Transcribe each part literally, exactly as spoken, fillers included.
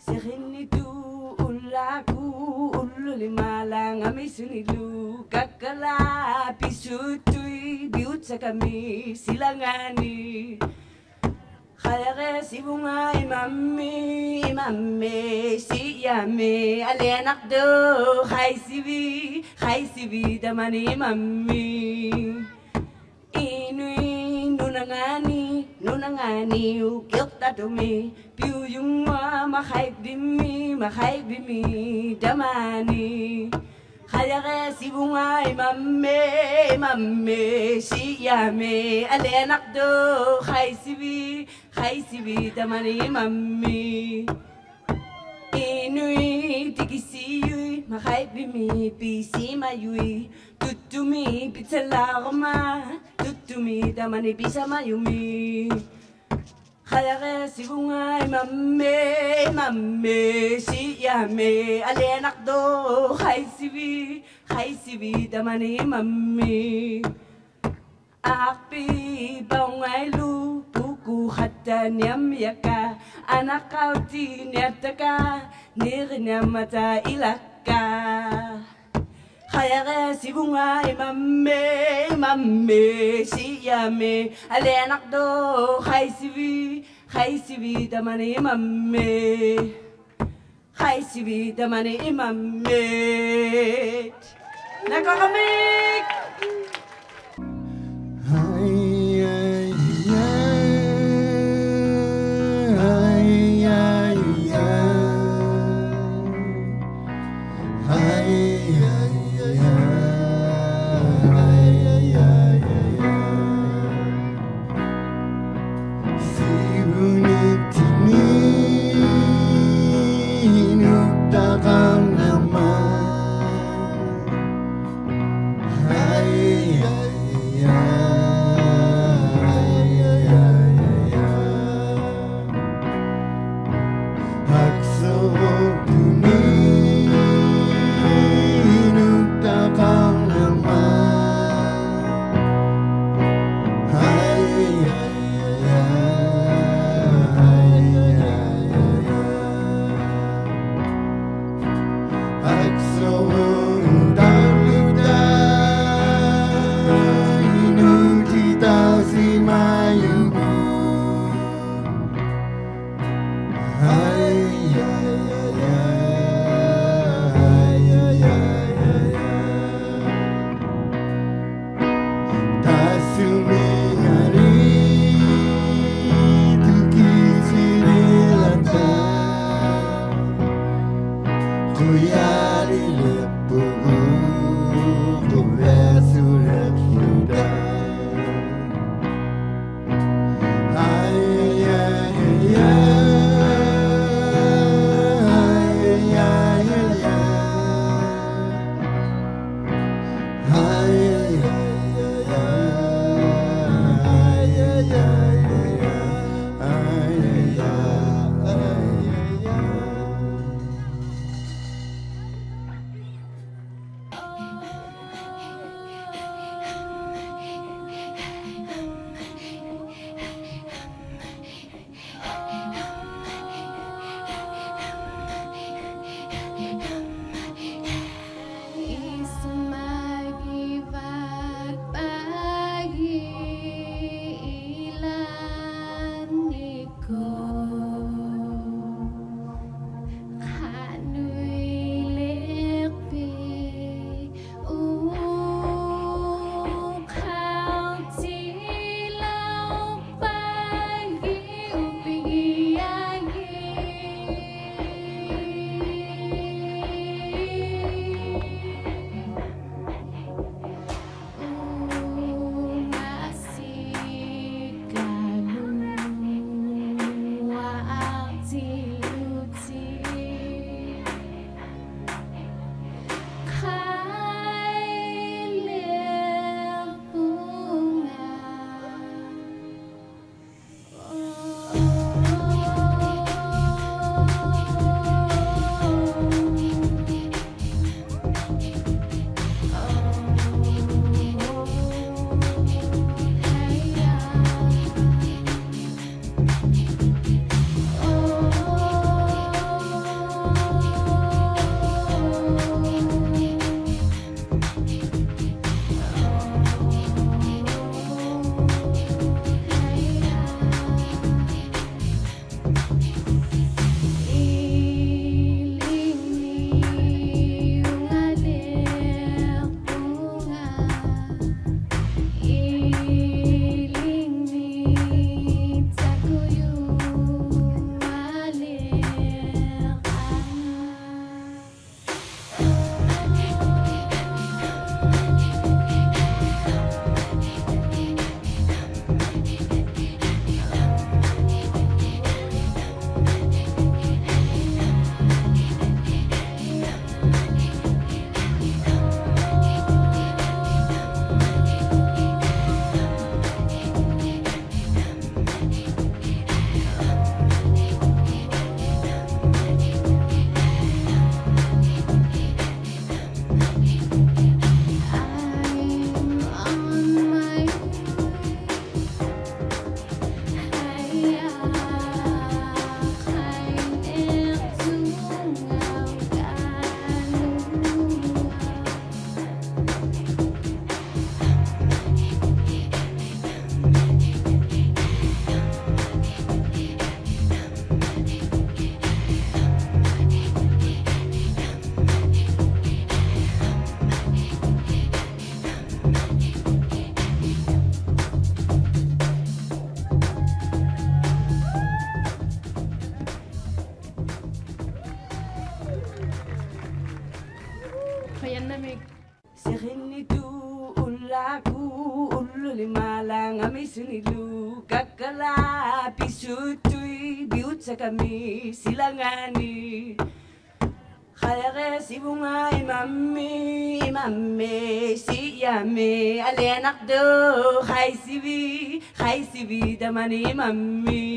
Sehinitu ulaku ululi malang ami sunilu kakala pisutui biut sa kami silangani. Kaya si bunga imami imami si yami alenak do hai sibi hai sibi damani imami inui nunangani nunangani ukiok tatumi piu yungwa mahai bimi mahai bimi damani. Kaya si bunga imami imami si yami alenak do hai sibi hai sibi damani imami inui tikisiyui mahai bimi pisi mayui tutumi pitsalarma tutumi damani pisa mayumi. Kaya si bunga imami imami si yami alenak do hai sibi hai sibi damani imami. Api baungai lu buku hatta nyam yaka anak kau ti nyataka nirnya mata ilaka. Kaya si bunga imami imami si yami alenak do hai sibi hai sibi damani imami hai sibi damani imami. Nakakamik. Yeah. ngami sunilu kakala pisutui biut sa kami silangani Kaya si bunga imami imami si yami alenak do kay sibi kay sibi damani imami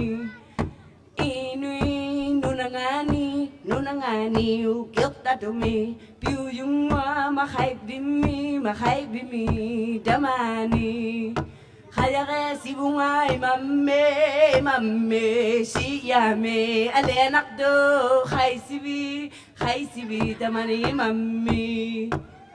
Inui nunangani nunangani ukyok tatumi piu yungwa makay bimi makay bimi damani Kaya si bunga imami imami si yami alenak do kay sibi kay sibi damani imami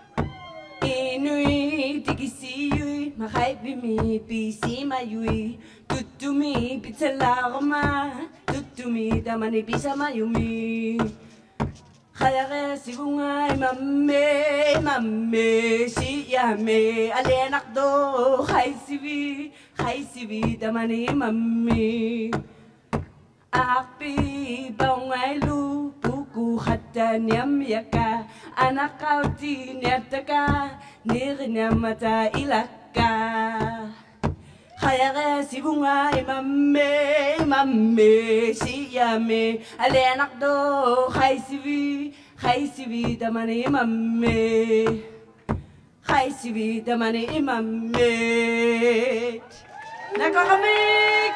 Inui tikisiyui makay bimi pisi mayui tutumi pitsalakma tutumi damani pisa mayumi Kaya si bunga imami imami si yami alenak do kay sibi kay sibi damani imami Akpi bawangay lu puku hata niyam yaka anak kau ti niyataka nirnyamata ilaka Kaya si bunga imami imami si yami alenak do kay sibi kay sibi damani imami kay sibi damani imami Nakakamik!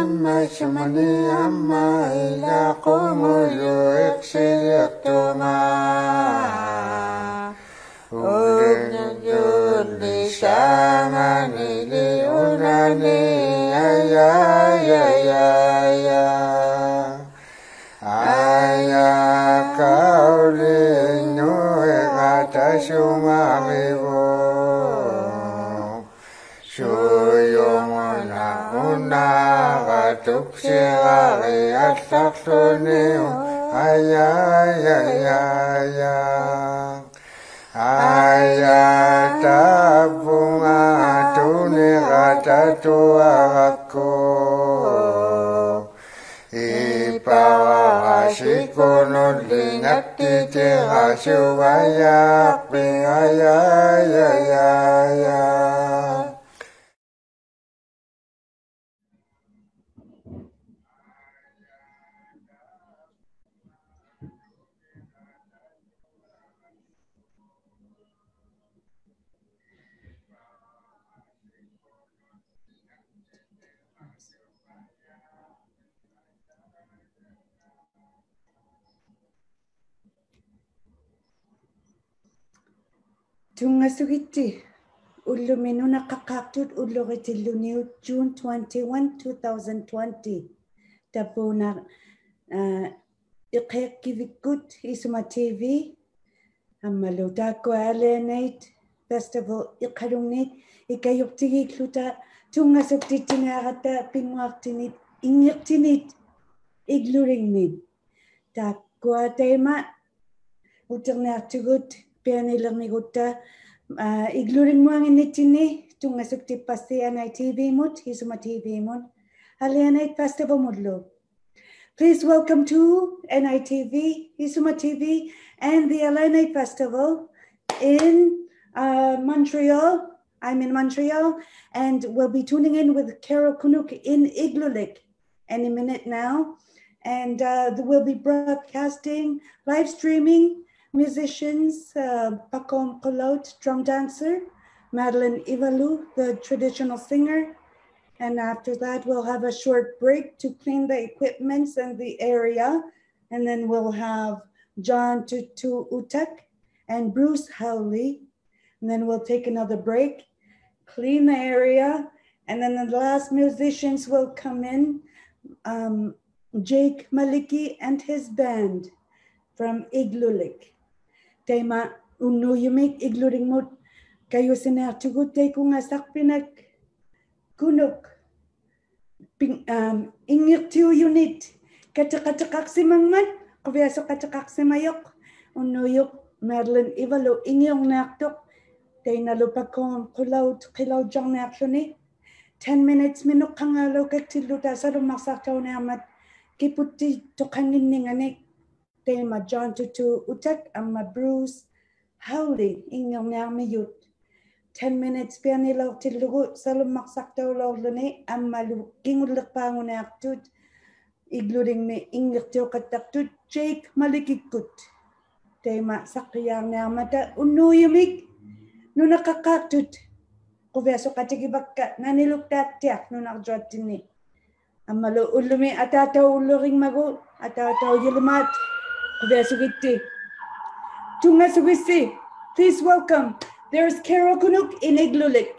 amma shumani amma ila kumulu iksiyatuma Ulen di shamani li unani ya ya ya ya Aya kauli nyue kata shumamibo Shuyomona una katuk sirari atak suniu Aya ya ya ya Aya tabunga tuni kata tuaraku Ipawa asikono lingat titira subaya pingaya ya ya ya Tunga sugiti ullu minuna kakatut ullu retilluniu June twenty-first, twenty twenty. Tapuna uh, iqek kivikut isuma T V amalu dako alenate festival iqalungnit ikayuktigi kluta tunga sugtitinarata pingwaktinit ingirtinit igluringnit takwa tema uternertugut pianilermigutta uh, igluringmuanginitini tunga suktipasti anai T V mut isuma T V mut alianate festival mudlu. Please welcome to N I T V, Isuma T V, and the Alanite Festival in uh, Montreal. I'm in Montreal, and we'll be tuning in with Carol Kunuk in Igloolik any minute now. And uh, we'll be broadcasting, live streaming musicians, uh, Pakom Kolot, drum dancer, Madeline Ivalu, the traditional singer. And after that, we'll have a short break to clean the equipments and the area. And then we'll have John Tutu Utek and Bruce Howley. And then we'll take another break, clean the area. And then the last musicians will come in, um, Jake Maliki and his band from Igloolik. Tema unuyumik igluring mut kayo sinertugut te kung asakpinak kunuk. Um, ingit tu unit kata kata kaksimang man kubiaso kata kaksimayok unuyok Madeline Ivalo inyong naktok tay nalupakon kulaw kilaw jang nakshoni ten minutes minuk kangalo kaktiluta sa rumaksaktaw na amat kiputi tukangin ninganik tay ma John Tutu Utak ama Bruce Howley inyong namayut ten minutes pianilaw tilugo sa lumaksaktaw law lani amalu kingulak pangun aktut igluring me ingirtiw kataktut Jake Malikikut tema sakyang namata unuyumik no nakakaktut kubeso katigibakka naniluktatyak no nakjotini amalu ulumi atataw uluring mago atataw yilmat kubeso gitti tunga sugisi. Please welcome. There's Carol Kunuk in Igloolik.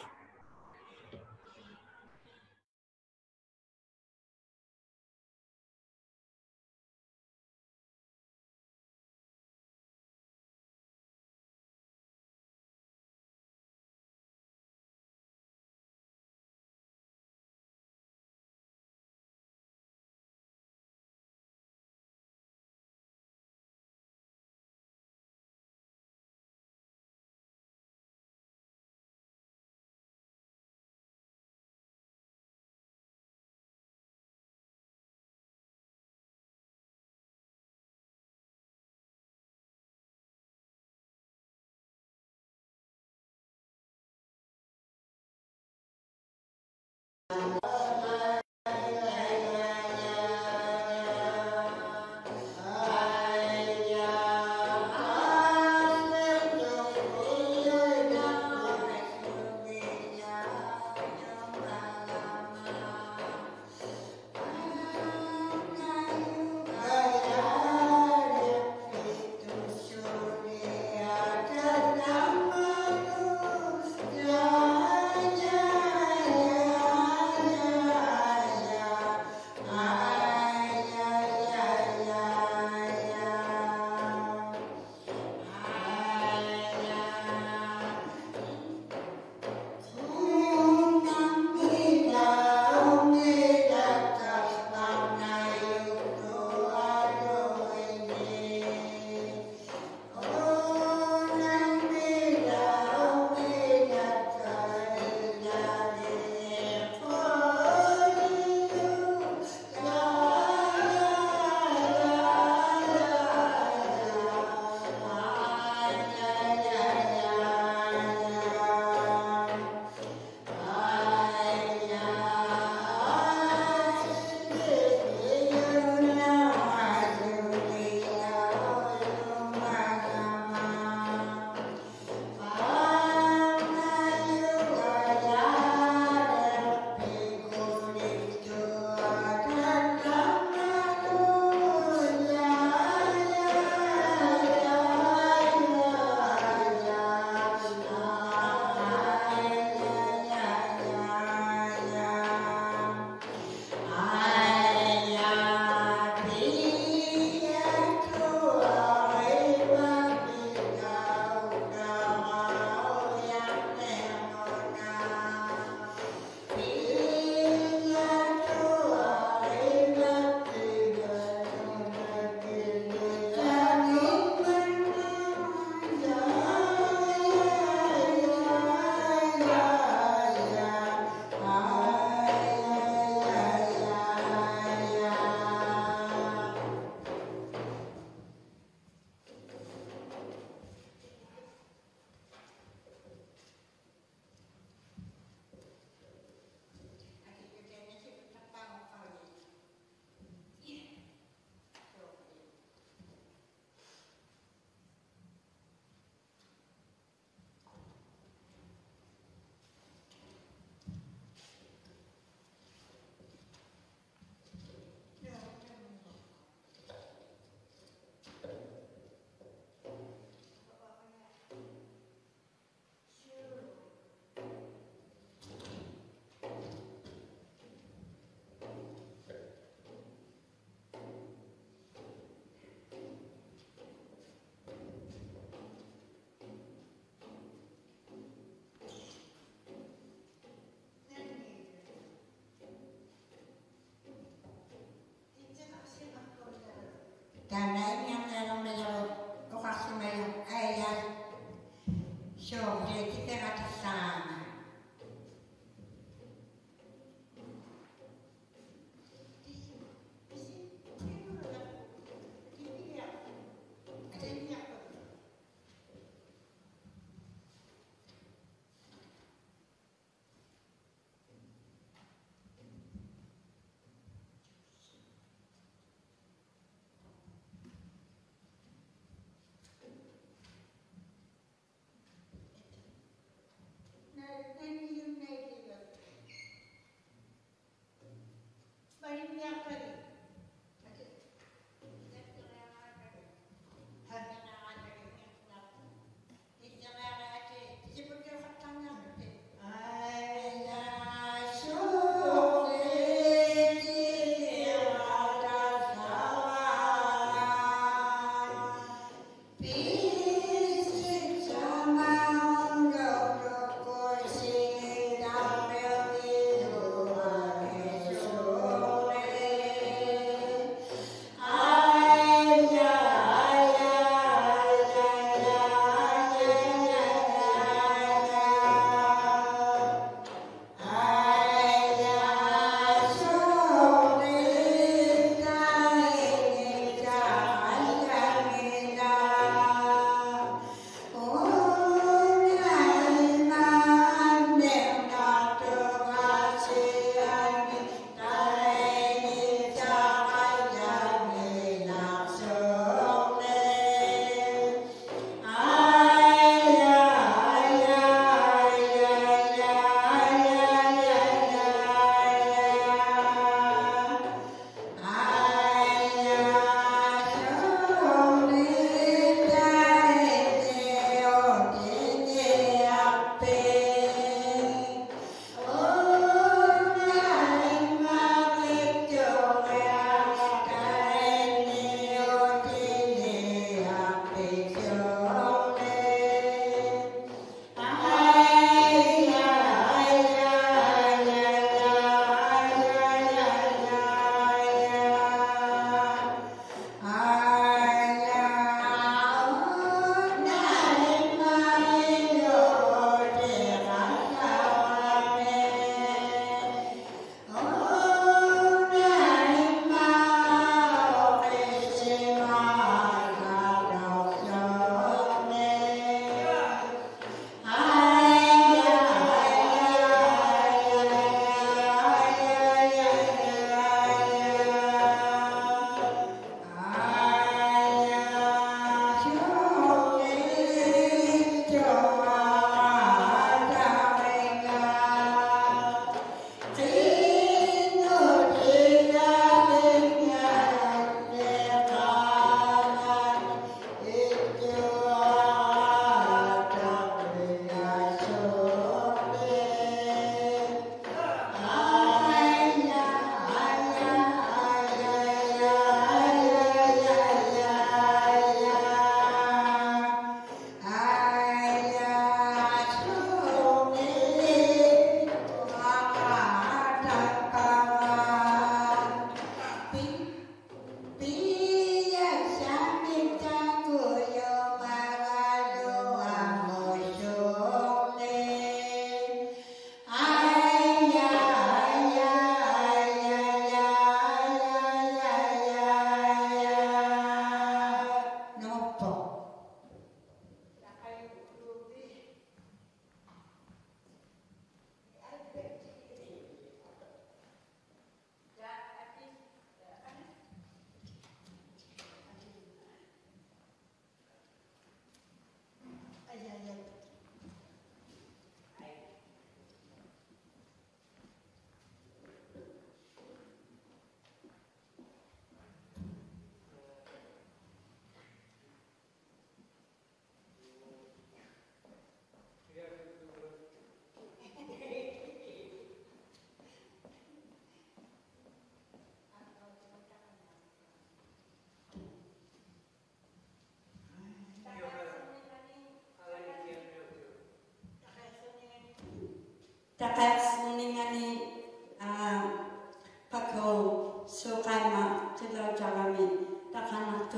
Takas meningani pako sukama tilau jalami takana tua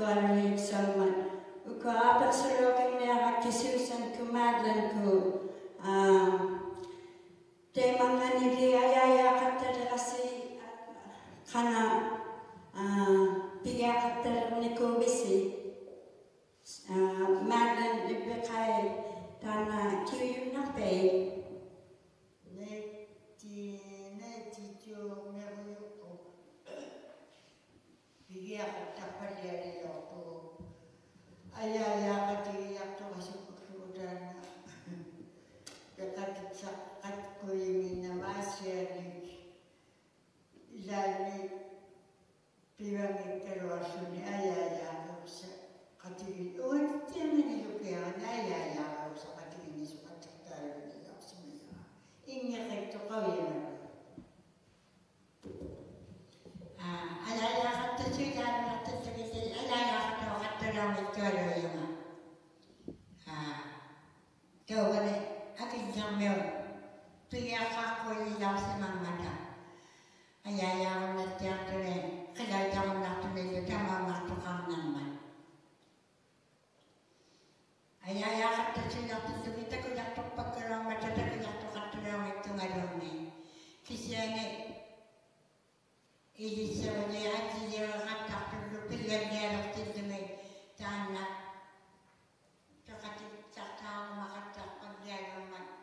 tuaruik salman. Uko apa sorokin nera kisusan kumadlan ku. Te mangani ki ayaya katar kasi kana piga katar niko bisi. Madlan ibekai tana kiyu nape. Neti neti jo meruko. Piga katar pada di lopo. Ayaya kati yakto masuk kemudian. Dekat saat ko yung namasya ni lani piwang ikaroso ni ayaya ko sa katigil. O, hindi naman nilupihan na ayaya ko sa katigil ni sukat sa taro nila sa mga. Inya kaito ka yun. Ayaya ka to siya na to sa kasi ayaya ka to kataramit ko yun. Kau ka na aking jamil, tuya ka ko ilaw sa mga mata. Ayaya ko na tiyak to rin, kaya jaman na to nito tama matukang naman. Ayaya ka to siya na to kita ko yatok pagkarang mata, ko yatok at tulong ito nga doon eh. Kasi yan eh, ilisaw niya at siya katak to lupilan niya at ito may tanak. Sakta makatak pagyaman.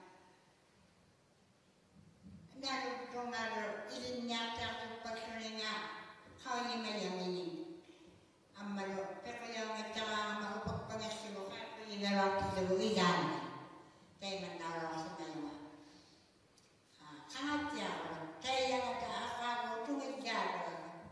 Nalu tungaro ilin nyata tu pagkeringa kau ni mayamini. Amalo pero yang ngetawa makupag pangasibo ka inalak sa luigan. Kay mandaro sa mayama. Kangatya kaya ngata akago tumigaro.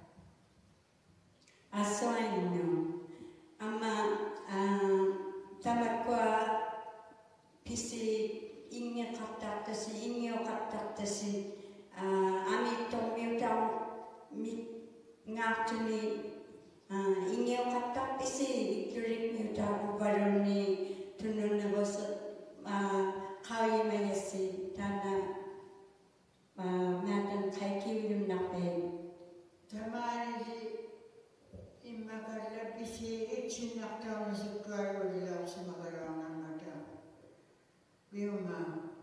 Asoin no. Ama tamat kwa pisi ingnya katak tasi ingyo katak tasi ami tong miutang mi ngakuni ingyo katak pisi iklurik miutang baron ni tunun na bos kawi mayasi tana madan kai kiwim nape. Tamari imagala bisi itchin nakta na si Karo dilaw sa magarangan mata. Biyuma,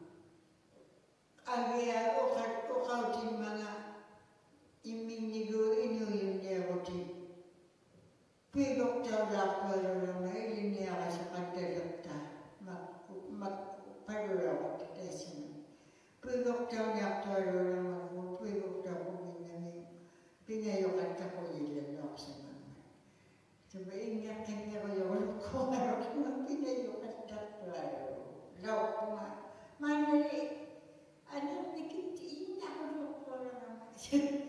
agya ukat ukaw din mga iminigo inuyun niya roti. Pigok tawag Karo lang na ilin niya ka sa katalagta. Magparura ko titasin. Pigok tawag Karo lang ako, pigok tawag minaming pinayokat ako ilalak sa mga. Sabi niya kanya ko yung ko araw kung pinayokat tatlo. Law ko nga. Manali, anong nikitiin ako ko lang naman.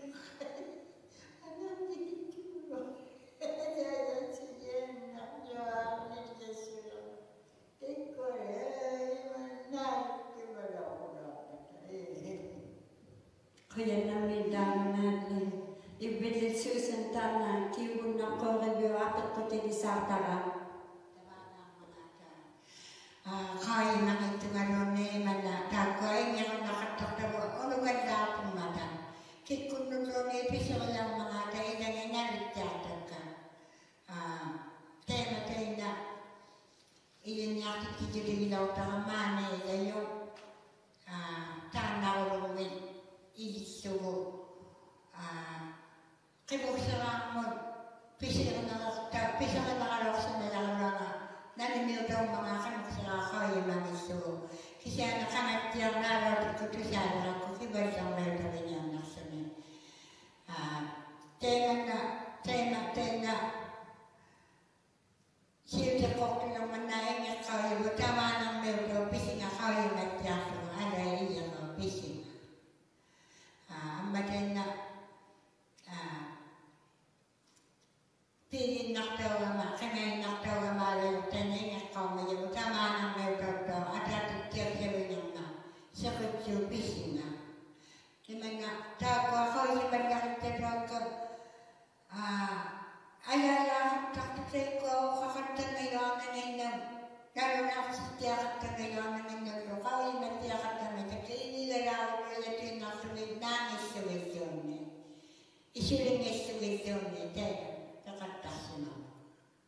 Anong nikitiin ko? Kaya siya nakyo ang nilasyon. Teko eh, manal, kibala ko dapat. Kaya namin dami natin. Ibilit susan tana, kiwun na ko review apat ko tini sa tara. Kaya naman ito nga rin eh, manatag ko ay ngayon nakatagtawa. Ano ganda pong mata? Kikun nung rin eh, piso lang mga tayo na nangyari tiyatag ka. Tayo na tayo na iyon yakit kijiri ilaw takamane ilayo. Tanaw rumin ilisugo. Kibuksa mo, piso ka na piso ka nakalok sa nalalanga. Nanimiw daw mga kanagsalakaw yung mga iso. Kasi nakangat yung narawit ko ito siya, ako kibay siyang meron na niya nasa niya. Tema na, tema, tema. Siya ko ito naman na yung akaw yung tama ng meron daw, pising akaw yung nagtiyak yung alay yung pising. Ang matay na, Pili naktaw ama, kanay naktaw ama lang tanay nga kau mayaw tama ng may daw at ating tiyak sabi ng na sa kutsu pising na. Kaya nga, tago ako yung magkakita daw ko ayaya kakatay ko kakata ngayon na ngayon lalo na ako sa tiyakat na ngayon na ngayon ko kau yung magtiyakat na ngayon kasi inilalaw ko yung ito yung nasunod na isolation niya. Isuling isolation niya tayo. Kakatasin ako.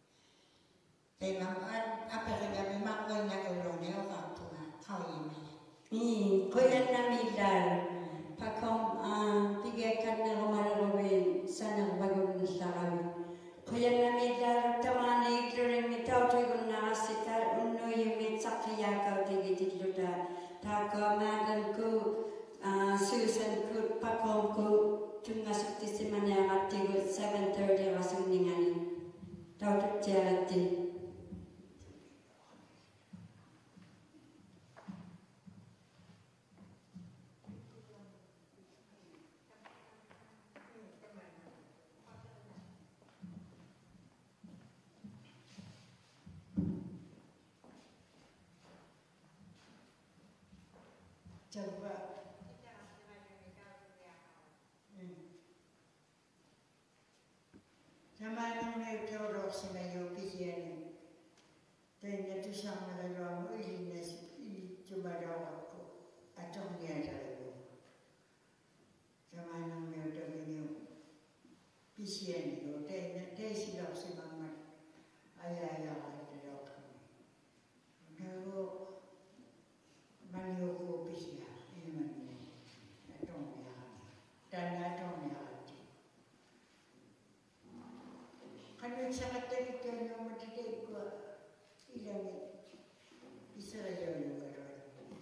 Te naman, apere kami makoy na ulone o kapuna, kawimi. Ni, kuya namin dal. Pakom, pigay ka na kumalawin sa nagbagon na sa kami. Kuya namin dal, tamana iklurin mitaw tugon na asita, uno yung mitsak kaya ka tigitig luda. Tako magan ko, Susan ko, pakom ko, tungasok ti si manera tigot seven thirty rasong ningani. Tau tu tiarati. Coba. Sama nang nautoro sa mayo piyan. Tanya tu sama lalu amu ini nasi coba rawat ko atau ni ada lalu. Sama nang nautoro ini piyan itu tanya tanya silap si mama ayah ayah ada rawat. Kalau Manio ko pisya, iman ni, atong niya, dan atong niya ati. Kano sa katalit ka nyo matitig ko, ilang isa rayo yung karoon.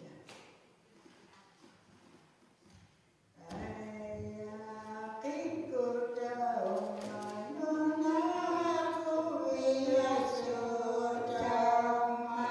Ay, aking ko taong ano na ako iyaso taong ma.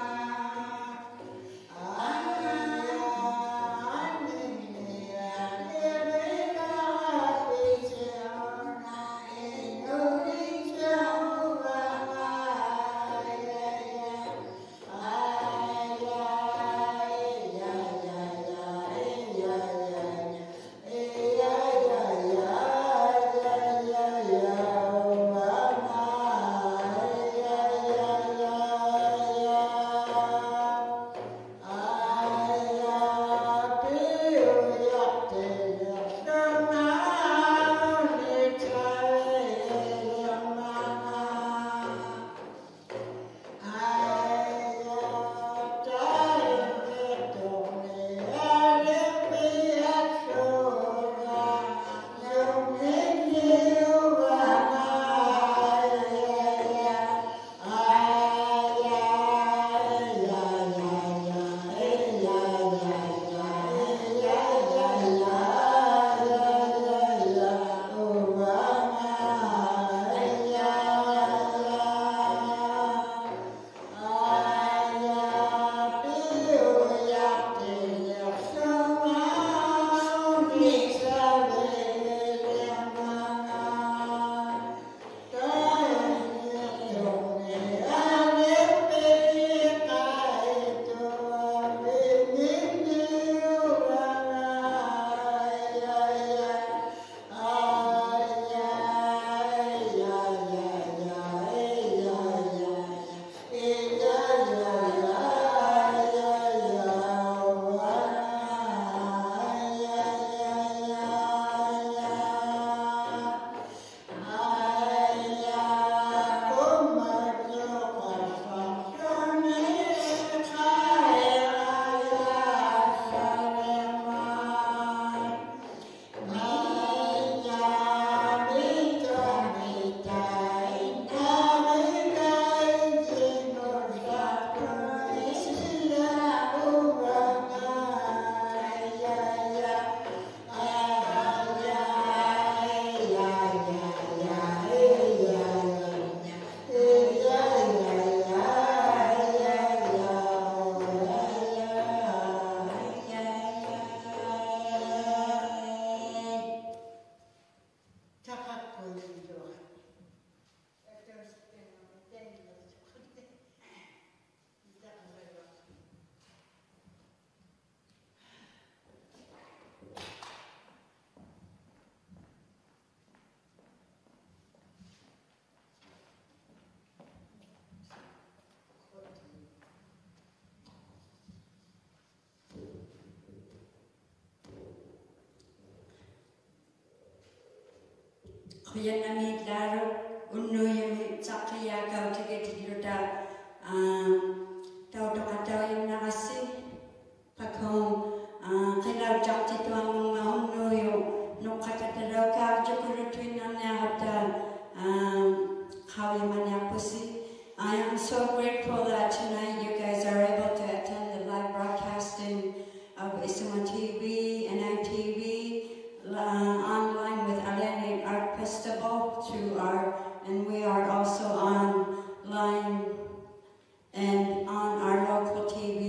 Kuya namin laro, uno yung sakaya kau tiga tiga tau toka tau yung nakasi pakong kilaw jak tituang mga unuyo no kakataraw ka jukuru tuin na nahata kawi manyapusi. I am so grateful that tonight you guys are able to attend the live broadcasting of Isuma T V and I T V uh, online with Aleni Art Festival through our, and we are also online and on our local T V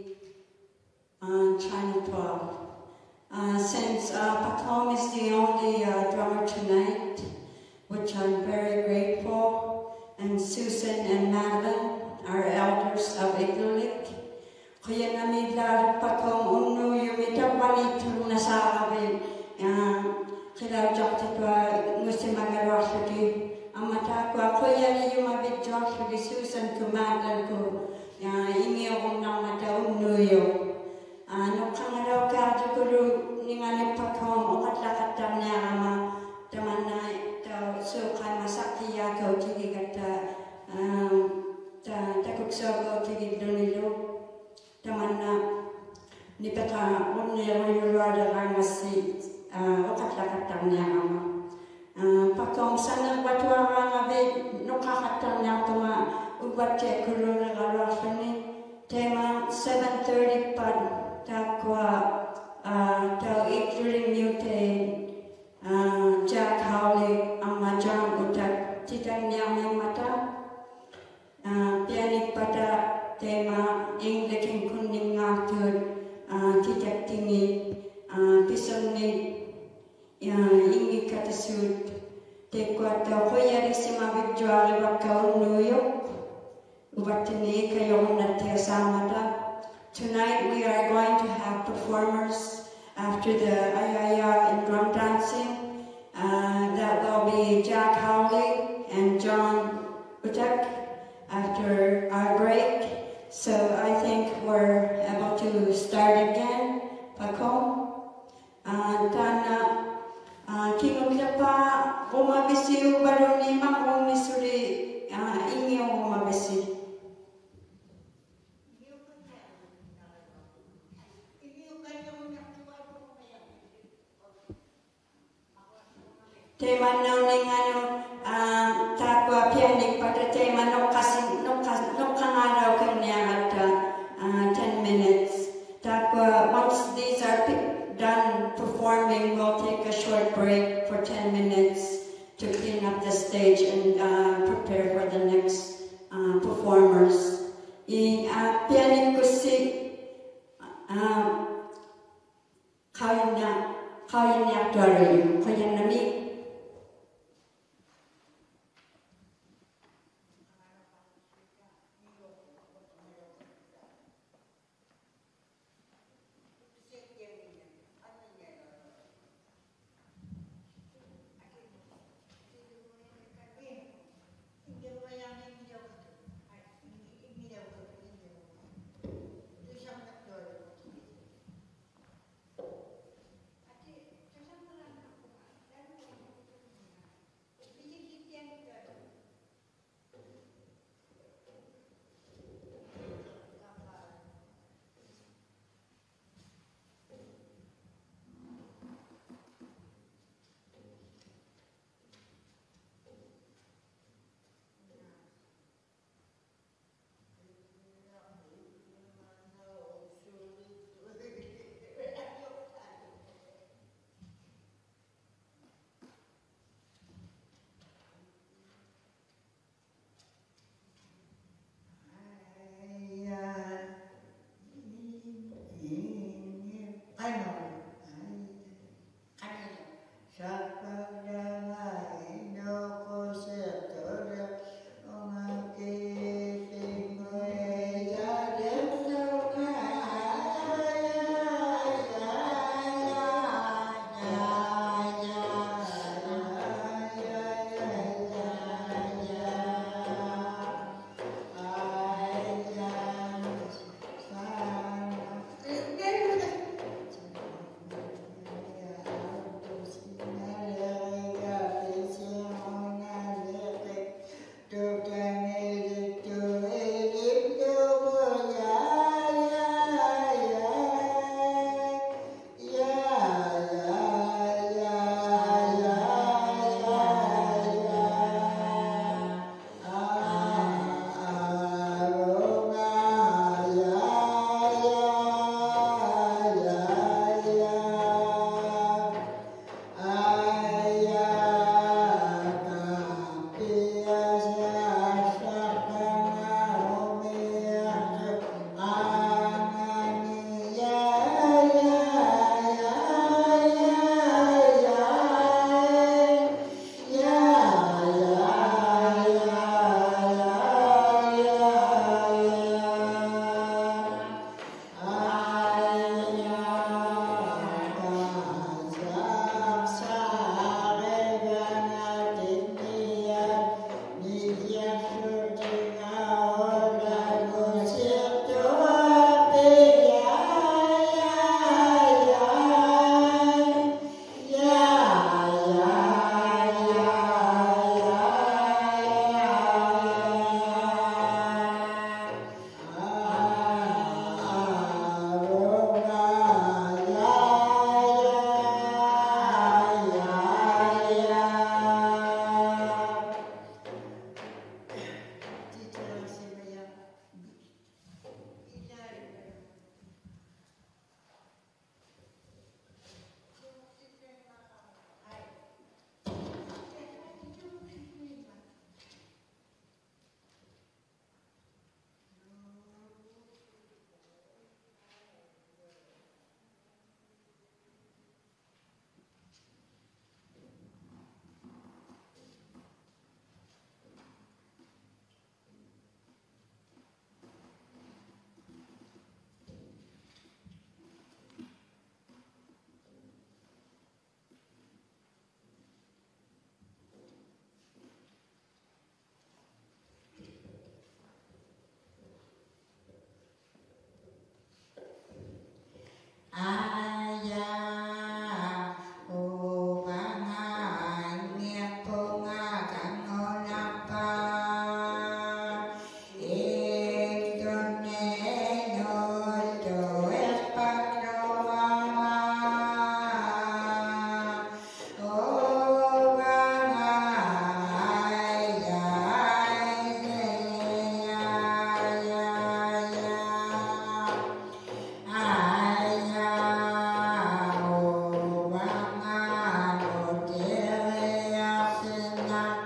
on Channel twelve. Uh, since uh, Pakom is the only uh, drummer tonight, which I'm very grateful, and Susan and Madeline, our elders of Iglulik, kaya namin lahat Pakom unu yumita panitul na sa akin, kaya jakti pa ngusi magarwasati, ang mata ko ako yan yung mabit Joshua Susan ko Madeline ko, ingi akong na mata unu yung. No kangaraw ka jukuru ningali Pakom ukat lakatam niya ama taman na tau so kay masakti ya kau tigi kata ta takuk so kau tigi donilo taman na ni peka unne rada ramasi ukat lakatam niya ama Pakom sana batwa ngabe no kakatam niya tuma ubat che kuru ngarawasani tema seven thirty pan takwa tau ikluring mute Jack Howley ang majang utak titang niyang mata pianik pada tema Anglican kuning ngatur titak tingi pisong ni ingi katasud tekwa tau koyari simabit jual bakau nuyok ubatini kayo natia samata. Tonight we are going to have performers after the ayaya and drum dancing. Uh, that will be Jack Howley and John Utak after our break. So I think we're able to start again. Pakom. Tana kinumila pa umabisi ubaron ni makong misuri ingi umabisi. Tema no ningano takwa pianik pada tema no kasing no kas no kangaraw kanya at ten minutes. Takwa once these are done performing, we'll take a short break for ten minutes to clean up the stage and uh, prepare for the next uh, performers. In pianik ko si kaya na kaya niya tuloy kaya nami.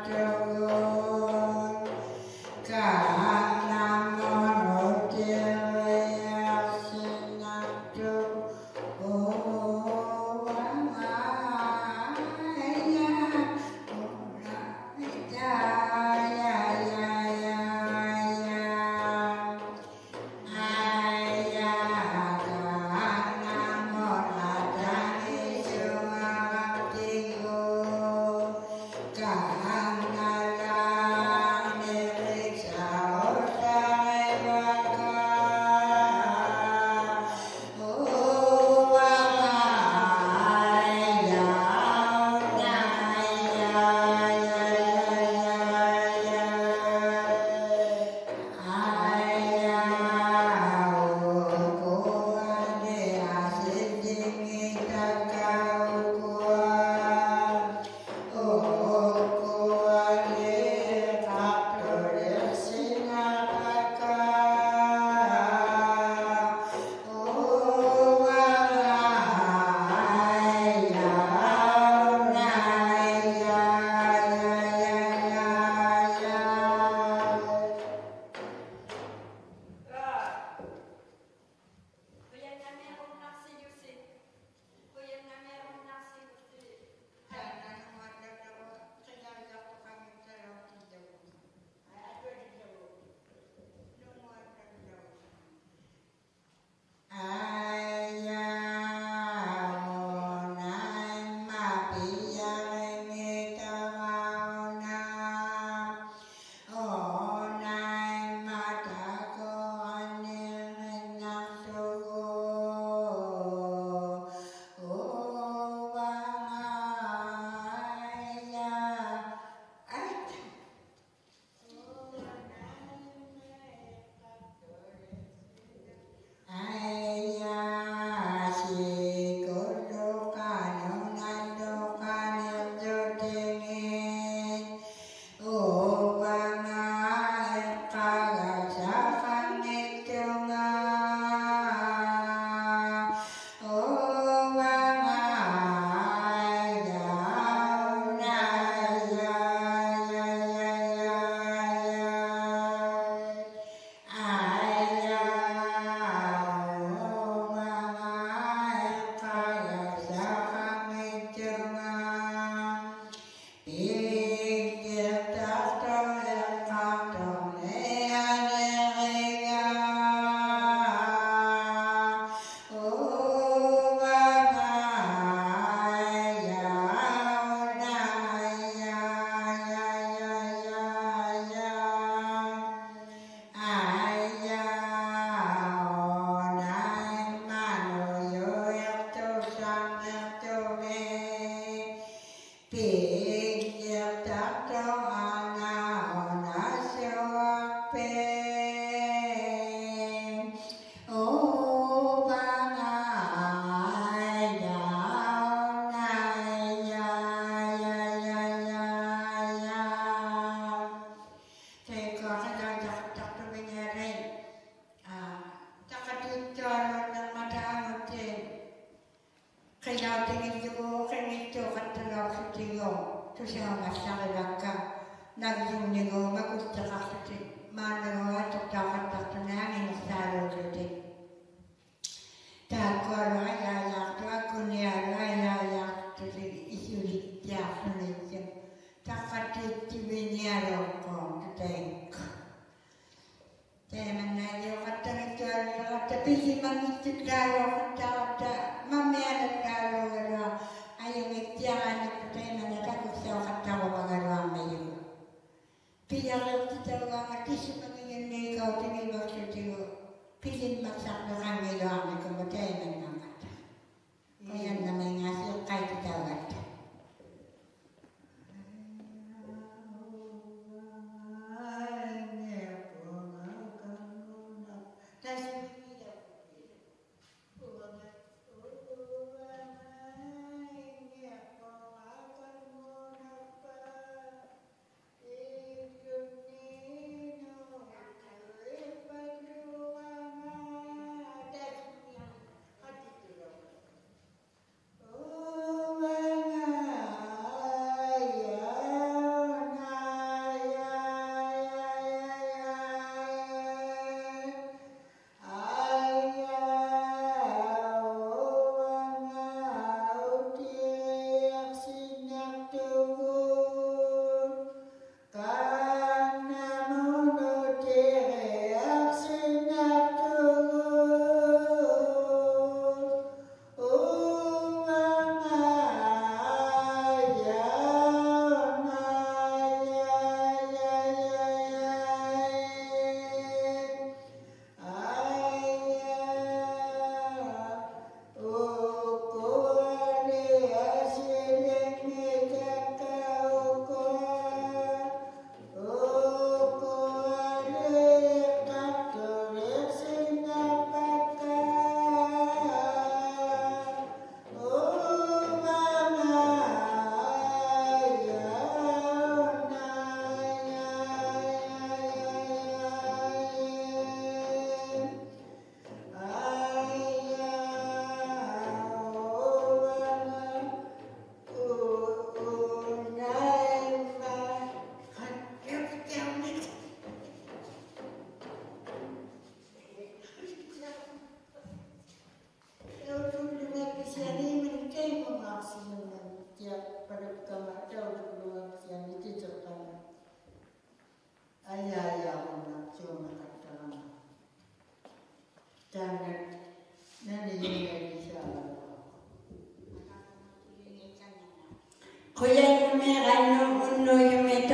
Oh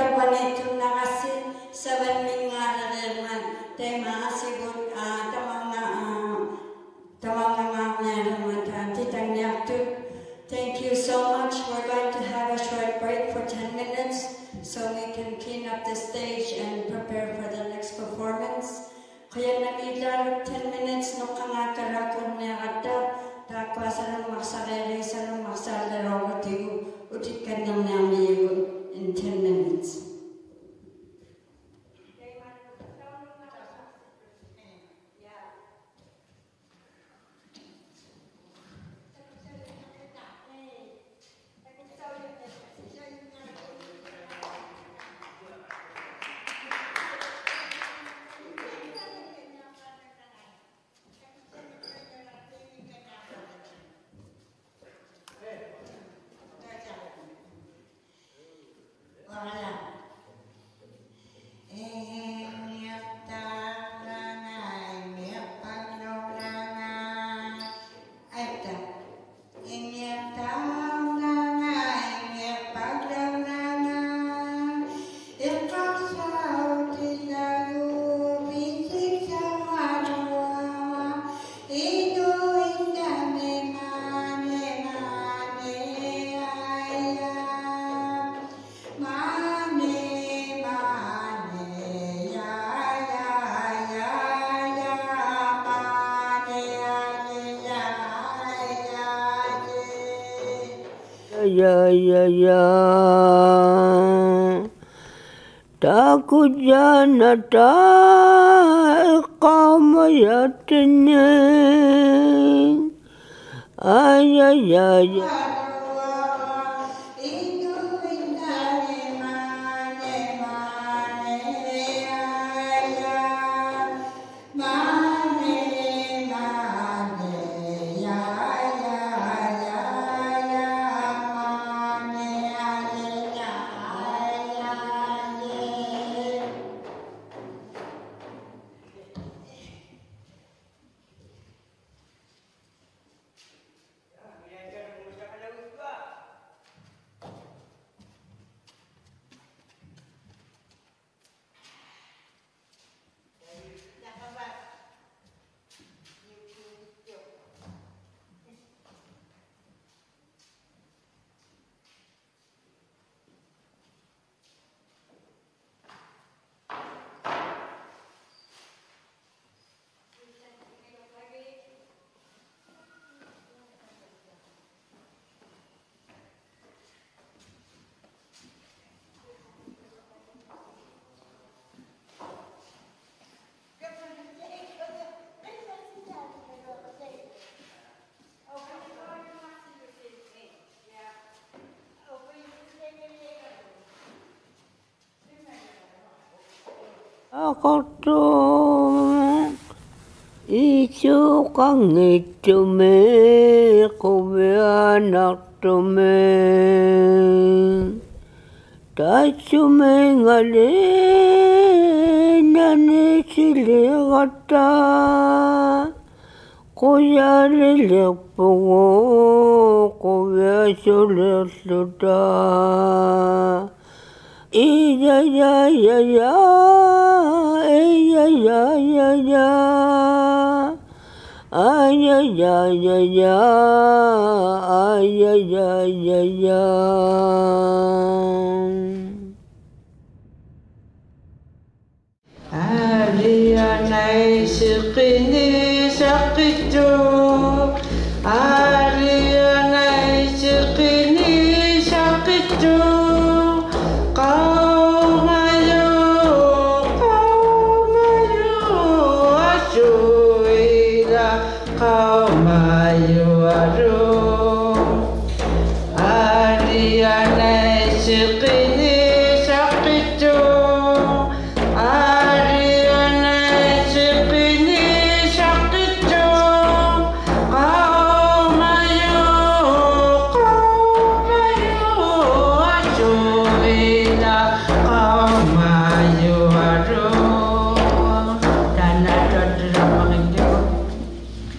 Tawane tu nakasi saban minga reman tema asibut tamanga tamanga ngamatan titanya tu. Thank you so much. We're going to have a short break for ten minutes so we can clean up the stage and prepare for the next performance. Kaya namidlar ten minutes no kanga karakon niya kata takwa sa nang maksarere sa nang maksalaro utigo utikan ng namin in ten minutes. Ya ya ya takut janata qamayatnya ay ay ay Aku tuh isu kang itu me kubianak tu me tak cuma ngale nani sili kata kuya lepo kuya sulit sudah. Iya ya ya ya, iya ya ya ya, iya ya ya ya, iya ya ya ya. Ariana isikini sakitu, Ariana isikini sakitu. Kau mayu, kau mayu, asuila, kau mayu aru. Ariana isikini sakitu, Ariana isikini sakitu. Kau mayu, kau mayu, asuila.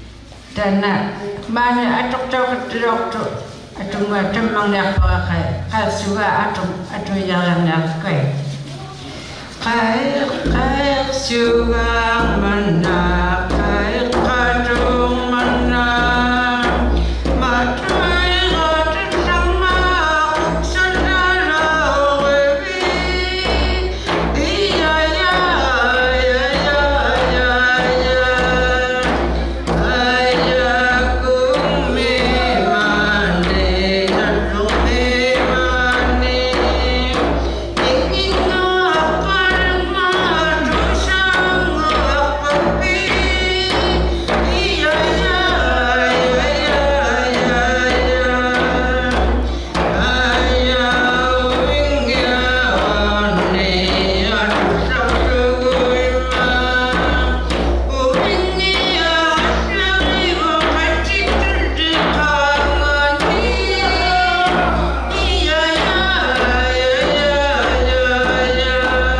Dana mana atuk cok atuk atuk macam mana pakai Kasuga atom ato yang nak kai. Kai kai suga mana kai kadung mana matui got sama saudara wewi iya ya ya ya ya ya ayaku memane aku memane ingin apa madu sang apa pi iya ya ya ya ya ya ayaw ingane aku sabdu ima uingi asli mati terdekat iya ya ya ya ya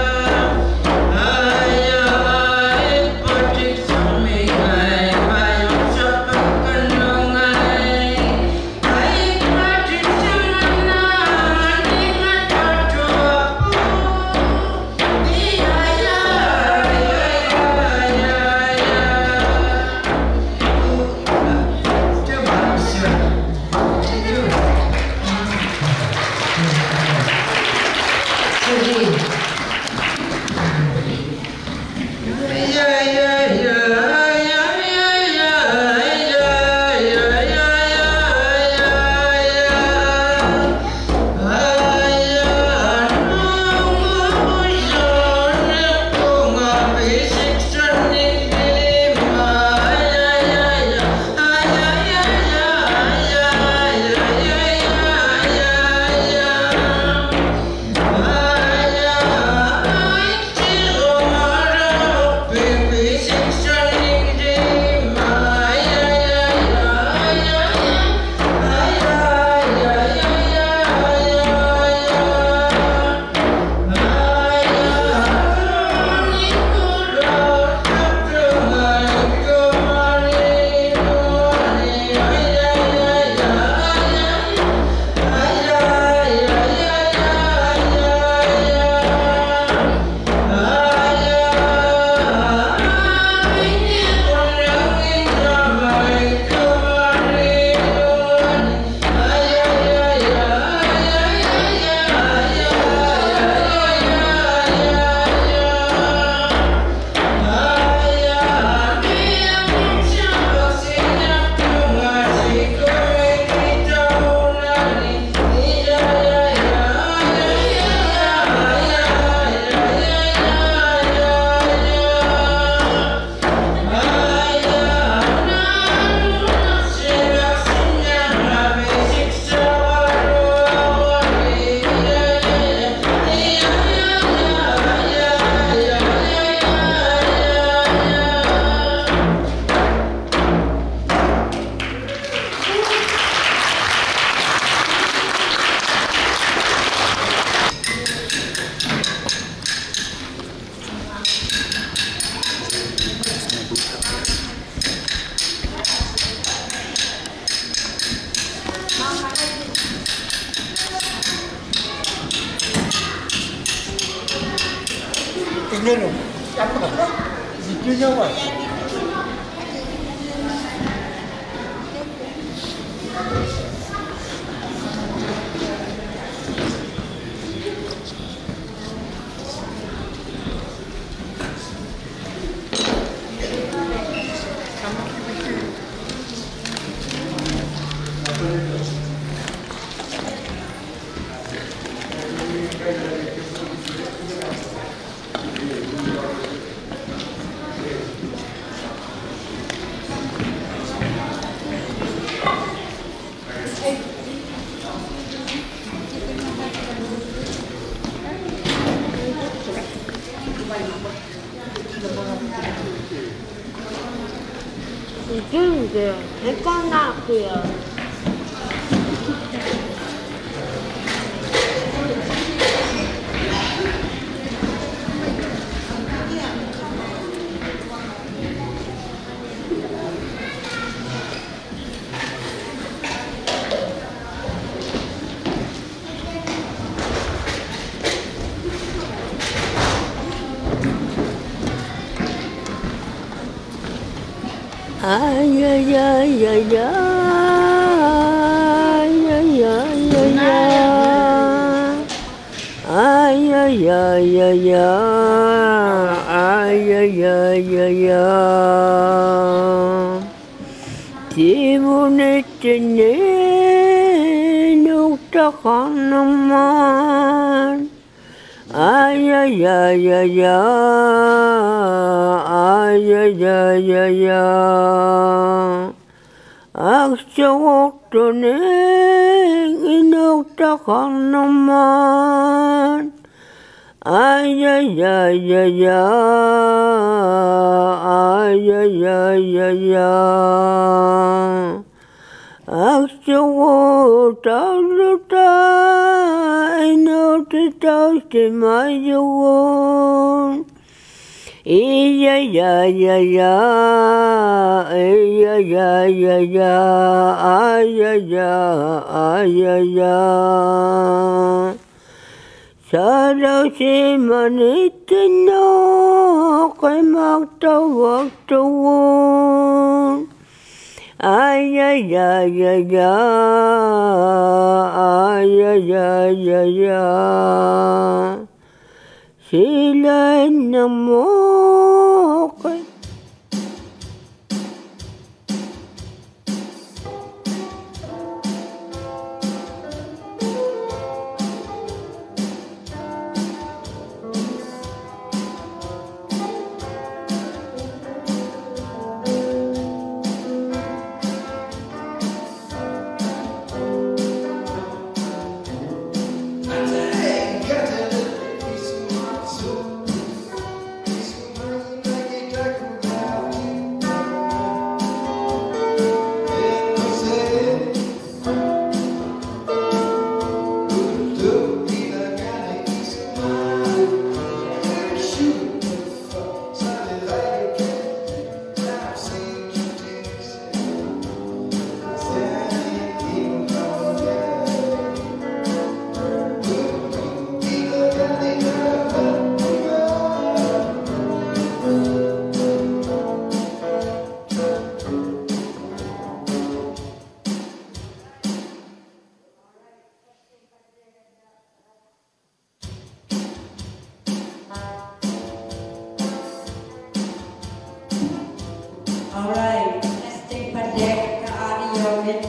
ayaw patik samingay bayang sa pagkanunay ay patik samanan ingat ato ako iya ya ya ya ya coba sir itu sedih ya ya ya ya ya ya ya ya ya ya ya ayah nunggu hujan aku ngabisik sening lima ya ya ya ayah ya ya ya ya ya ya ya Ini loh, apa? Videonya apa? Itu dia, mereka nak dia. Ay, ay, ay, ay, ay, ay, ay, ay, ay. Ay, ay, ay, ay, ay, ay, ay, ay, ay, ay. Timunitinin, uktakan naman. Ay, ay, ay, ay, ay, ay, ay, ay, ay, ay. Ang sawak tuning inuktakan naman. Ay, ay, ay, ay, ay, ay, ay, ay, ay. Ang sawak taluta inuktakan si mayawon. Iya, ya, ya, ya, iya, ya, ya, ya, iya, ya, iya, ya. Sada si manitino kay magtawag-tawag. Ay, ay, ay, ay, ay, ay, ay, ay, ay. Sila na mo kay Alright, nesting padek ka audio mit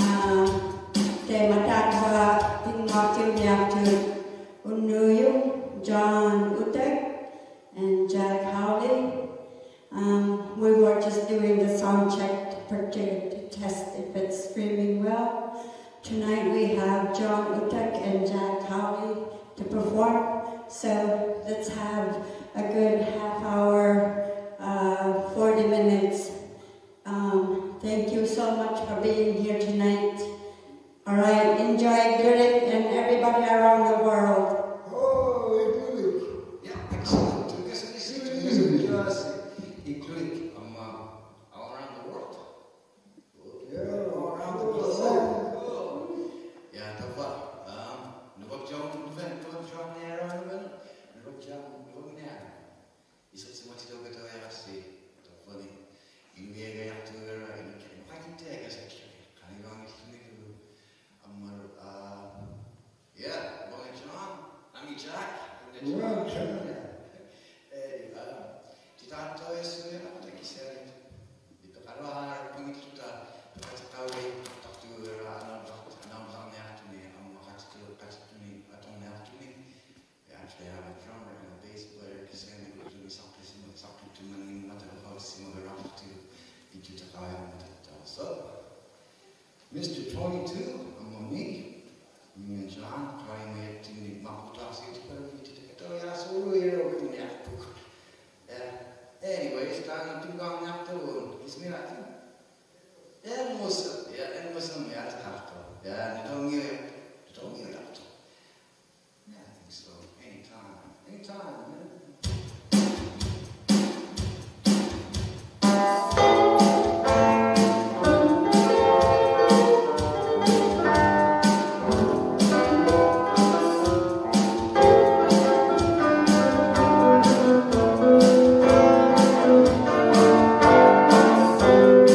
tema tatwa tingmatil nyaktu Unuyung, John Utek and Jack Howley. Um, we were just doing the sound check to, to test if it's streaming well. Tonight we have John Utek and Jack Howley to perform. So let's have a good half hour, uh, forty minutes. Um, thank you so much for being here tonight. All right, enjoy Lyric and everybody around the world. Oh, Lyric. Yeah, excellent. Including um, uh, all around the world. Yeah, all around the world. Yeah, that's what. Um, Nubok John, Nubok John, Nera, Nubok John, Nubok Nera. Isot si Mati Doga to Erasi. Funny. In the area to her, and I can take us actually. Can you go on to um, uh, yeah, Bonnie John, I'm Jack. Well, John. Hey, uh, Titato is here, like he said. The Karar, Pungita, the Katawi, Doctor Anna, Anna, to me, I'm not to me, I don't have to me. They actually have a drummer and a bass player, because they could do something something to me, not a house, similar to into the guy and so. Mister twenty-two, I'm on me. Me and John trying to get to the Makutasi to put it together. So we're over in that book. Anyway, it's time to go on after one. It's me, I think. Yeah, Muslim. Yeah, and Muslim, yeah, it's after. Yeah, and don't you, don't you after. Yeah, I think so. Anytime. Anytime, man. Ay,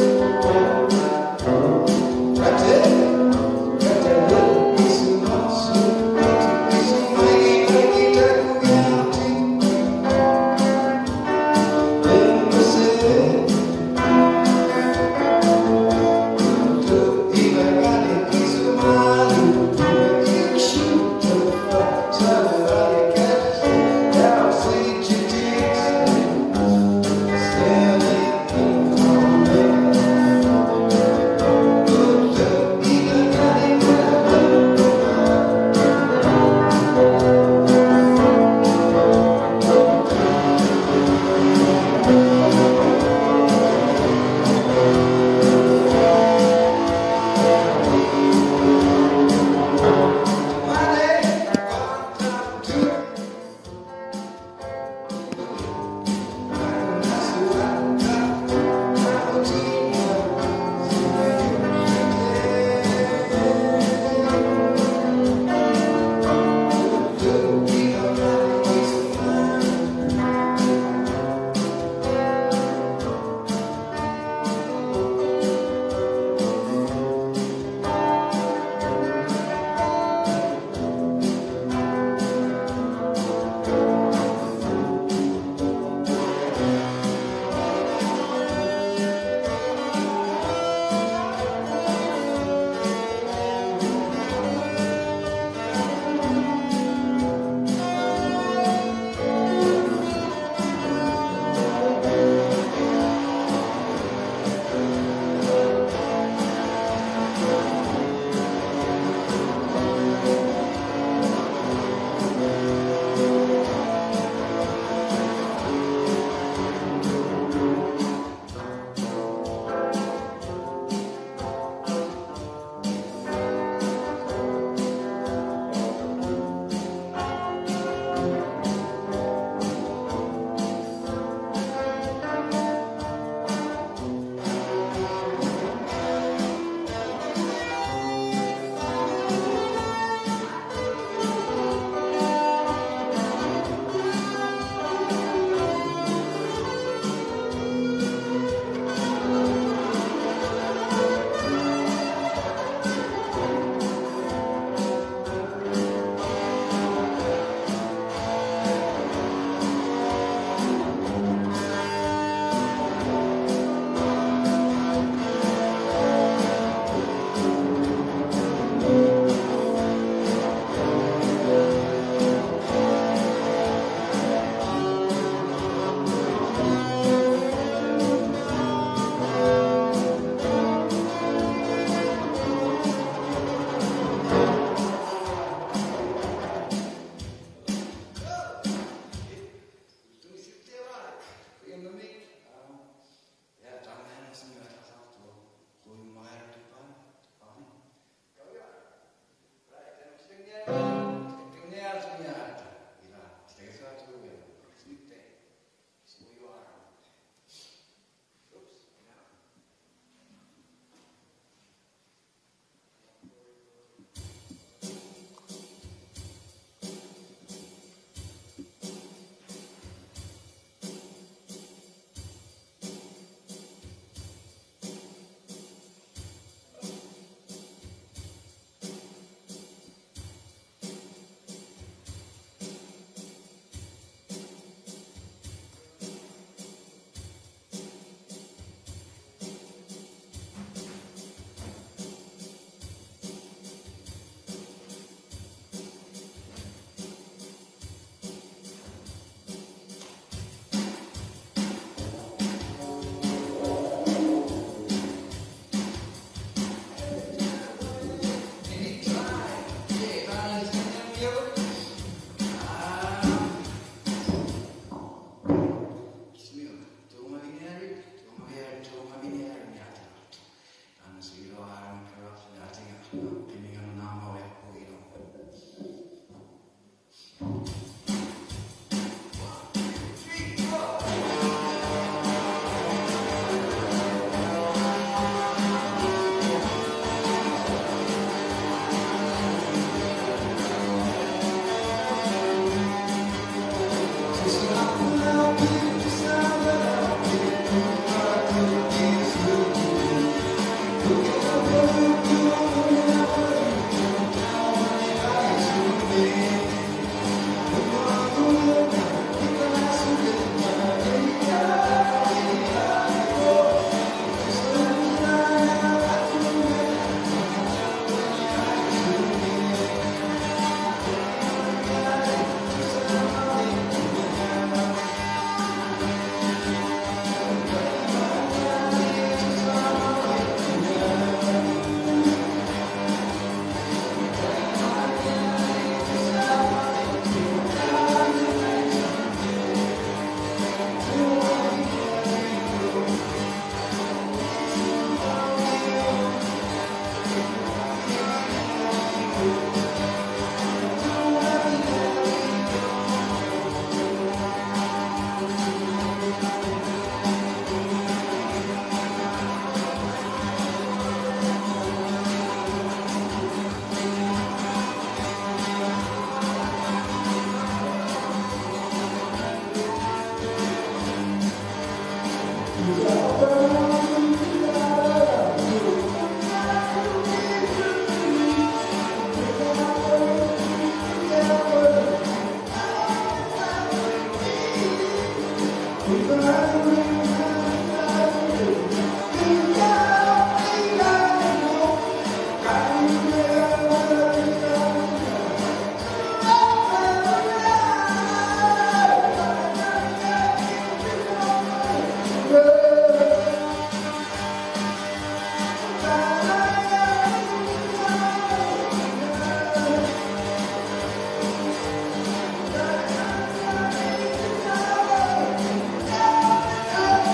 Thank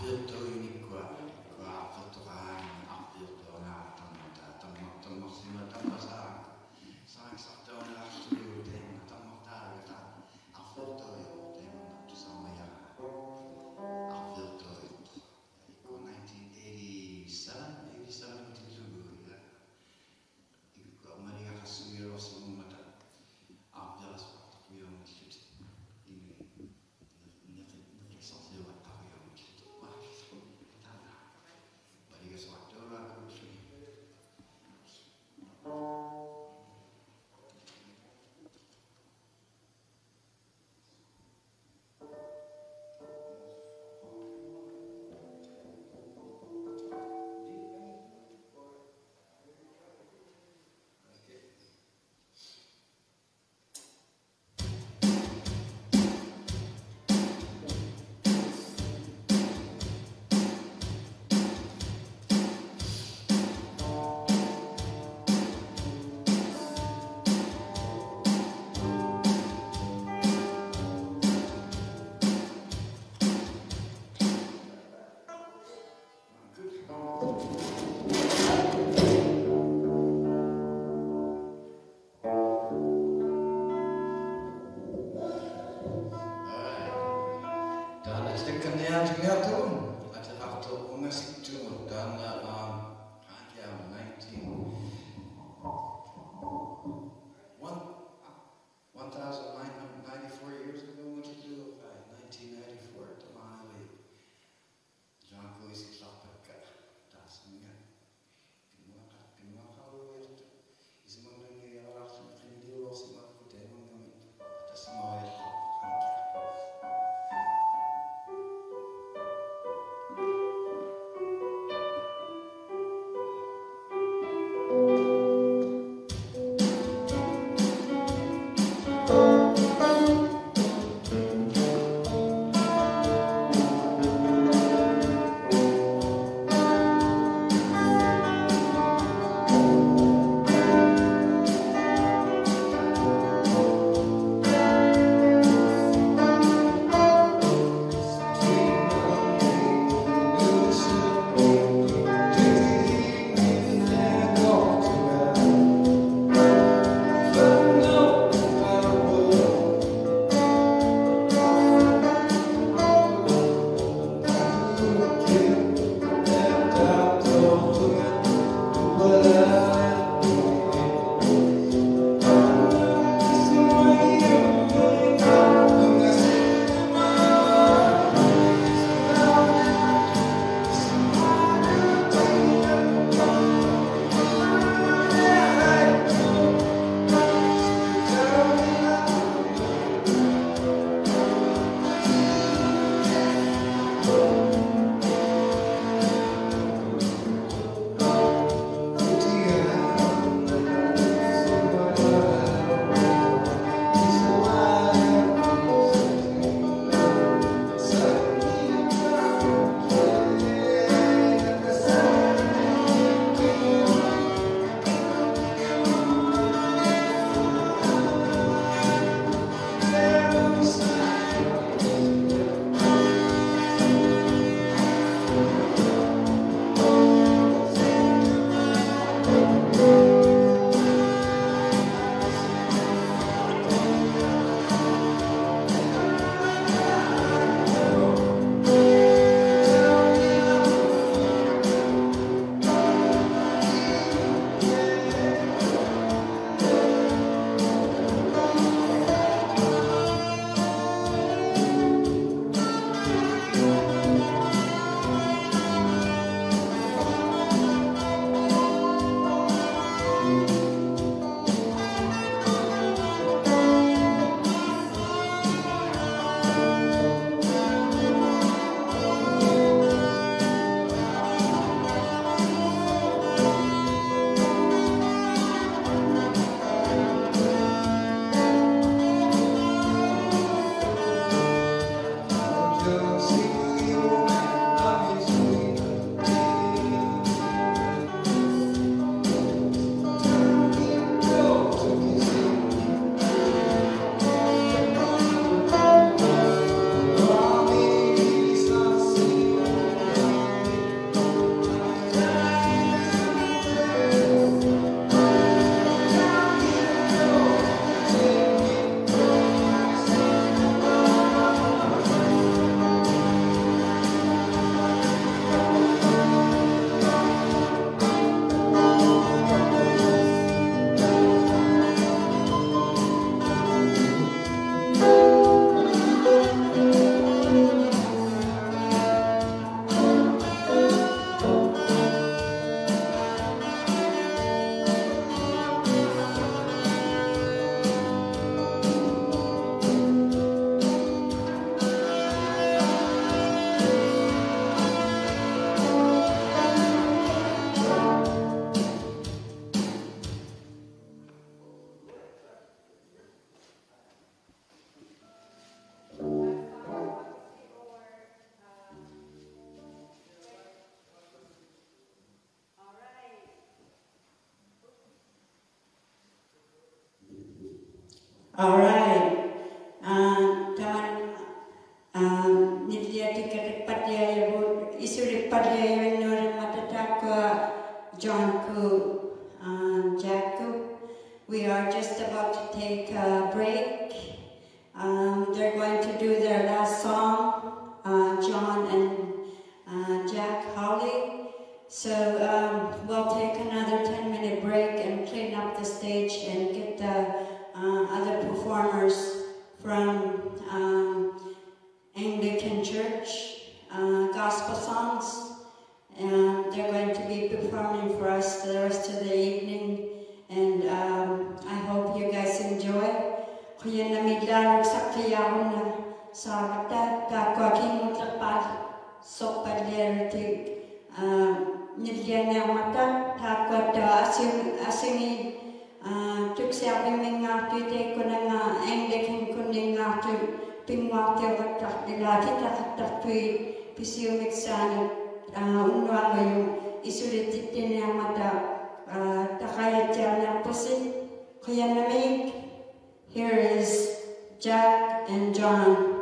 Thank you. All right. Uh, taman um, nidya tikat padya yabud isuri padya yanur matatakwa John Ku um, Jack Ku. We are just about to take a break. Um, they're going to do their last song, uh, John and uh, Jack Holly. So um, we'll take another ten minute break and clean up the stage and get the uh, other performers from um, Anglican Church, uh, gospel songs. And they're going to be performing for us the rest of the evening. And um, I hope you guys enjoy. Kuya namidlarog sa kayahon sa kata kakwaking mutlapal sok padlertig nilya na mata takwat asing asingi tuksya biminga tite kunanga Anglican kuninga tu pingwate watak dilati tatak tui pisiyo miksani unwa ngayon isulit titin na mata takayat jana posi kuya namig. Here is Jack and John.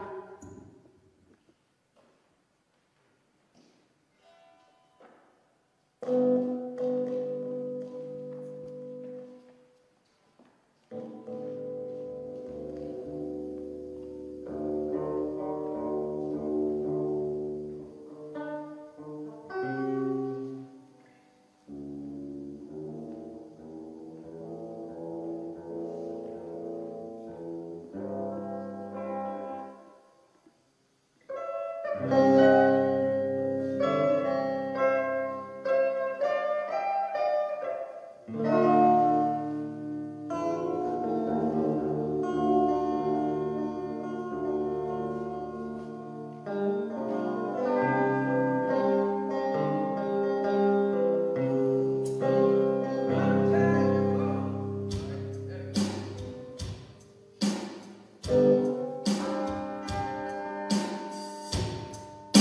Thank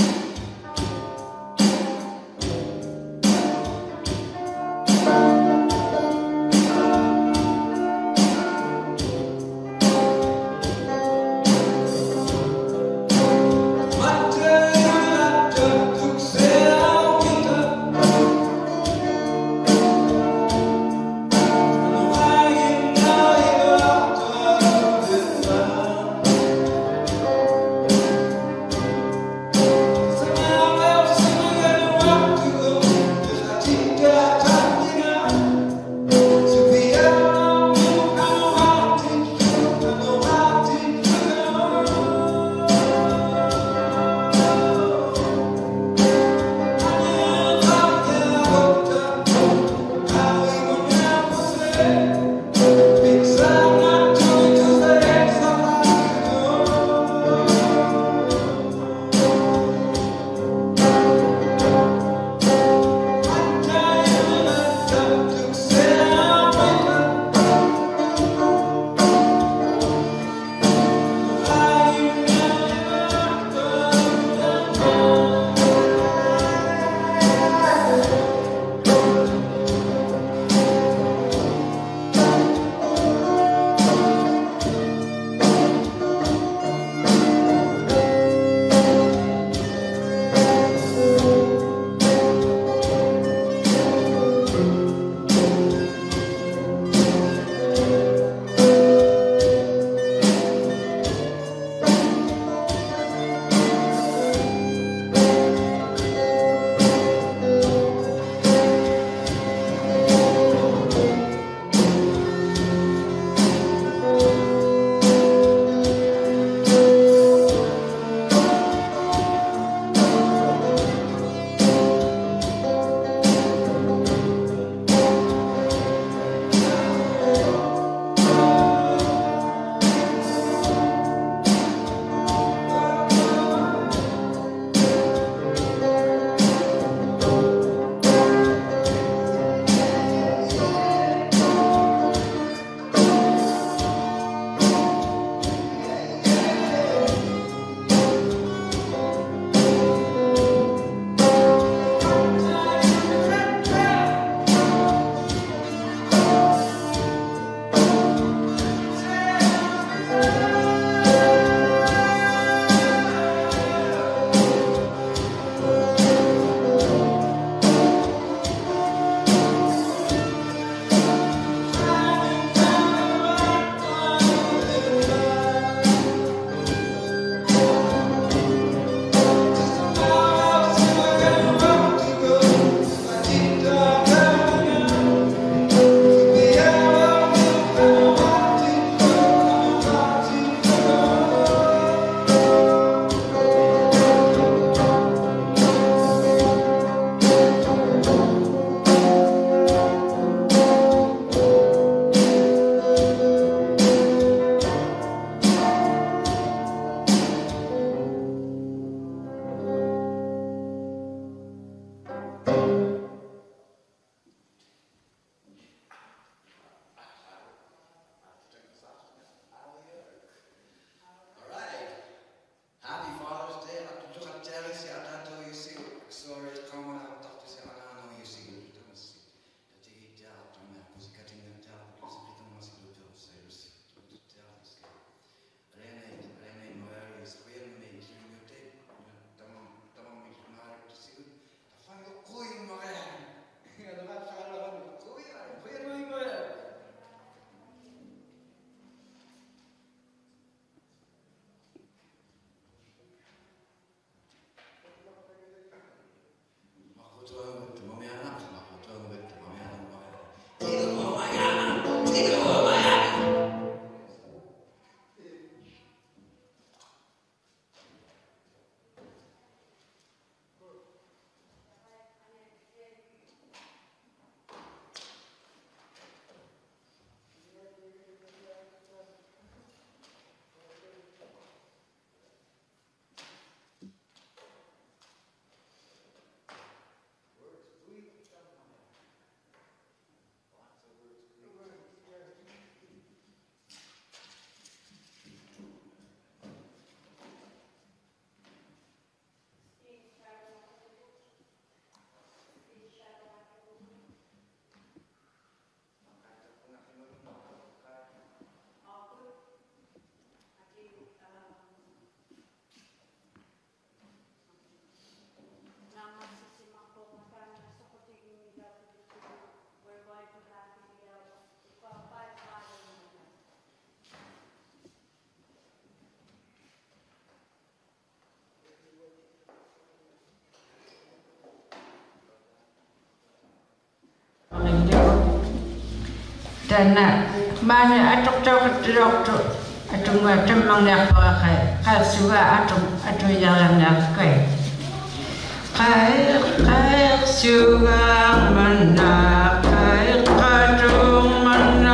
Tana, mana atok tok tok tok, atung atung mangyak pakai, kasuga atung atung jalan nakai. Kai kai suga mana, kai kadung mana,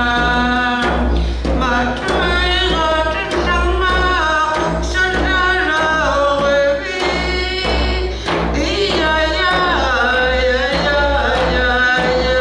matai got sama saudara wewi, iya ya ya ya ya ya.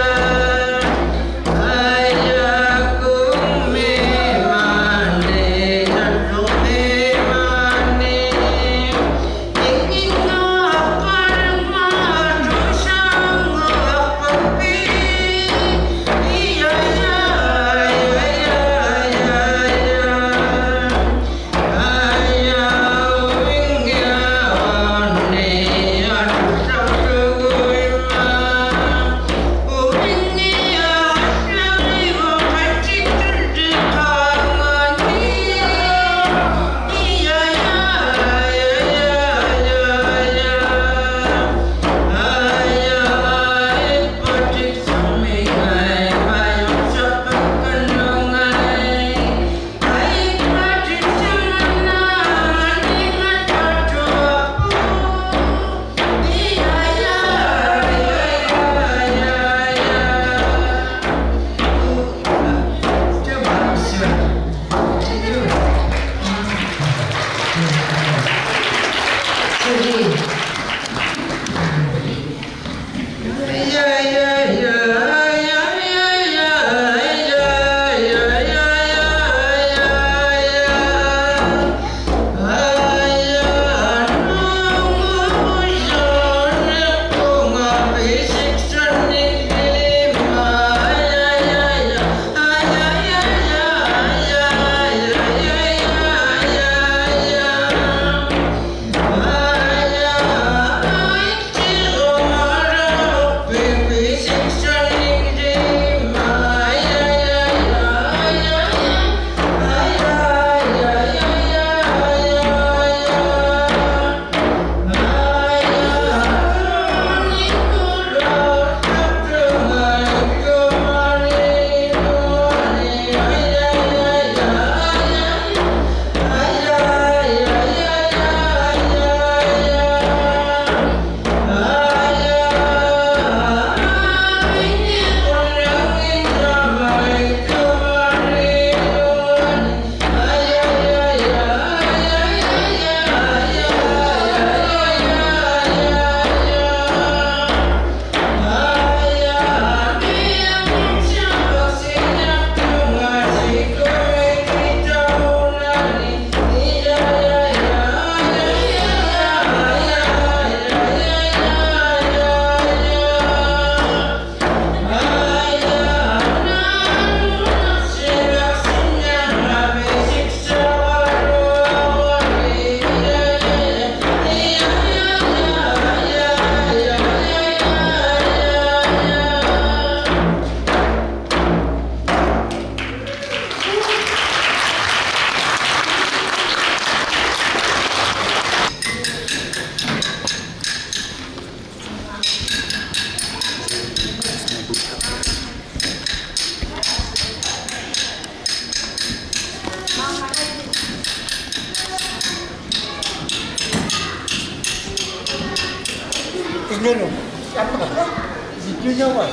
Ini apa? Videonya apa?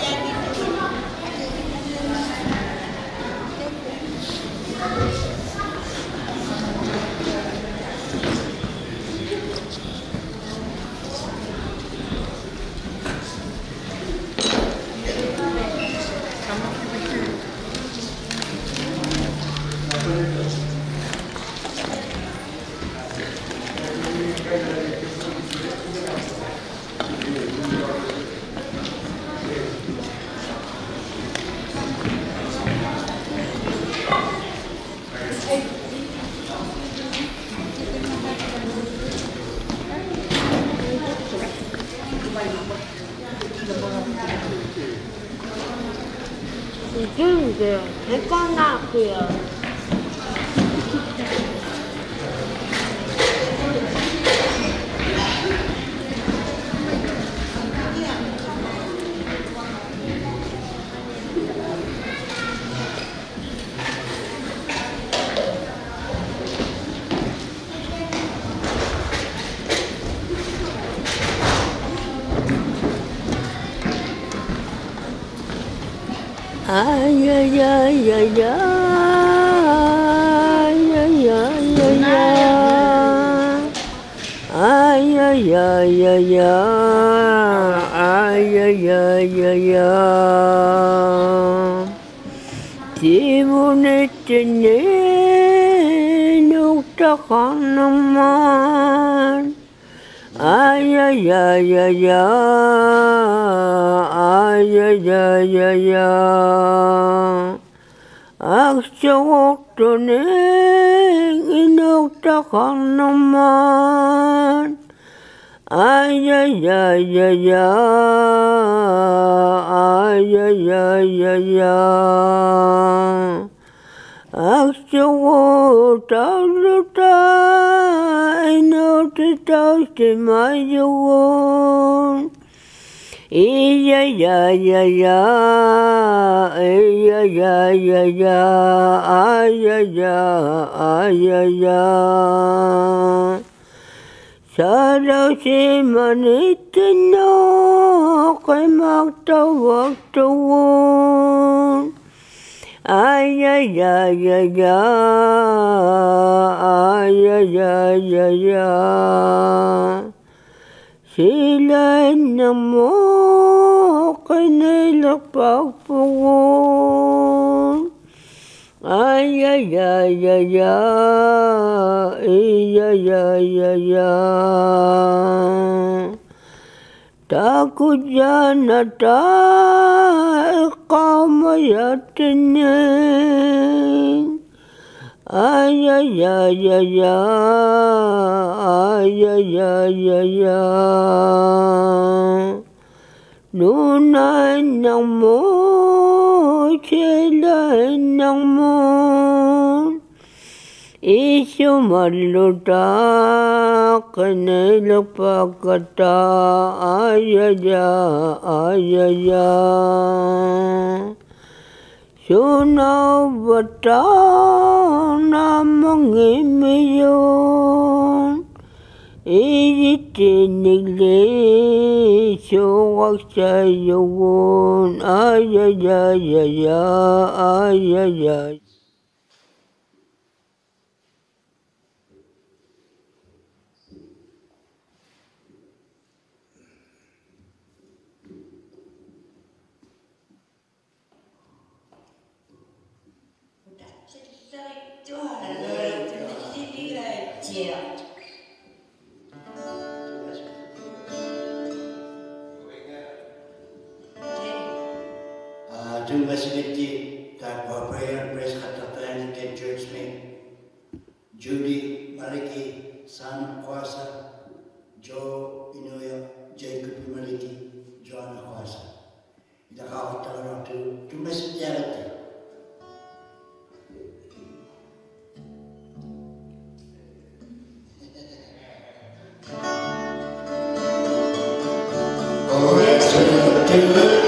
이게 백관나고요. Ay ay ay ay ay ay ay ay ay ay ay ay ay ay ay Timunitini nuktakan naman Ay ay ay ay ay ay ay ay Aksawaktuning inuktakan naman Ay ay ay ay ay ay ay ay Aksawaktuta inuktakan mayon Iya ya ya ya iya ya ya ya iya ya iya ya Sada si manitino kay magtawag-tawag Ay ay ay ay ay ay ay ay Sila na mo kinilapagpungon Ay ay ay ay ay ay ay ay Takot yan na tayo kamayatinin Ay ay ay ay ay ay ay ay Nunay ng mo, sila'y ng mo Isumaluta kanila pagkata Ay ay ay ay ay Sunabata na mangimiyon Itinigli suwag sa iyon Ay ay ay ay ay ay ay Terima kasih tak prayer praise kata Tuhan ke church me Judy Mariki San Kuasa Joe Inoya Jacob Mariki John Kuasa ida ka orang tu terima kasih tiada Oh it's a good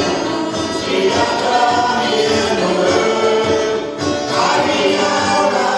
Hallelujah.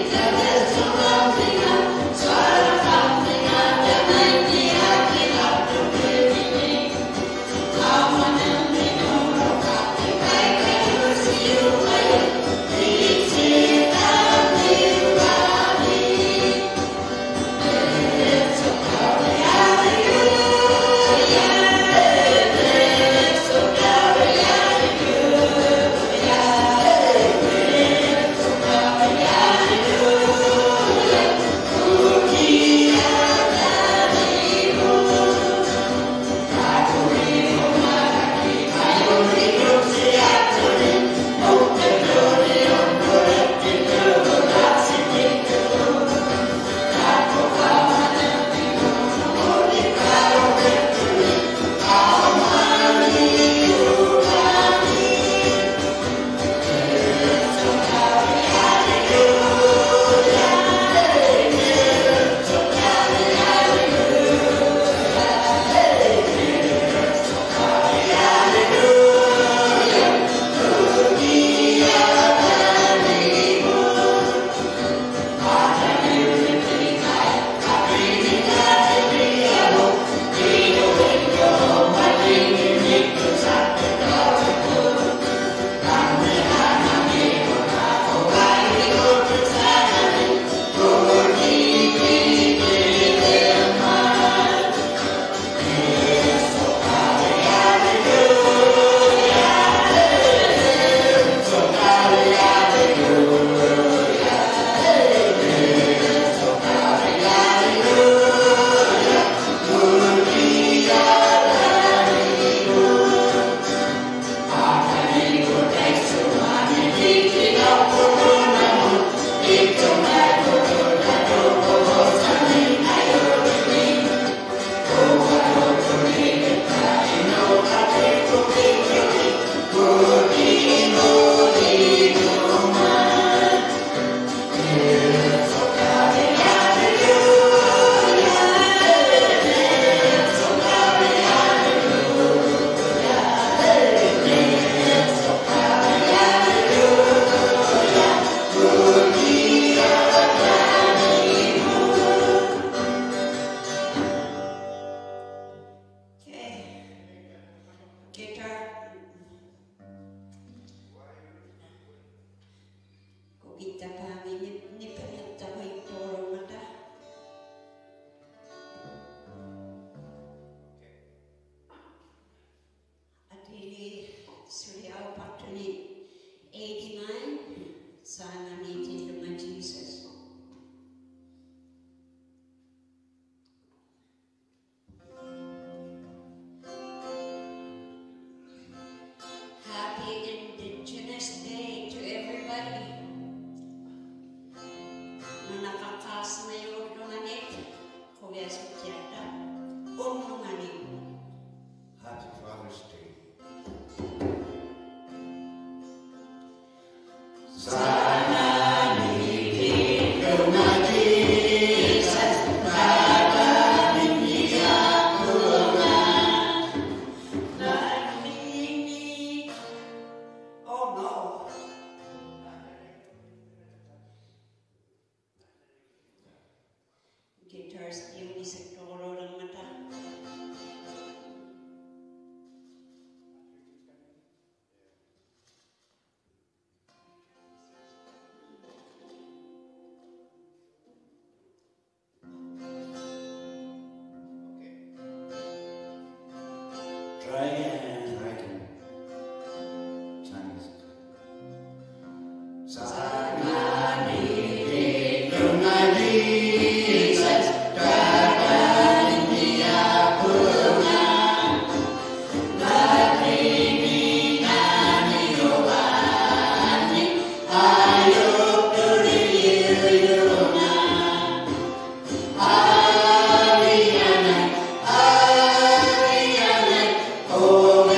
Oh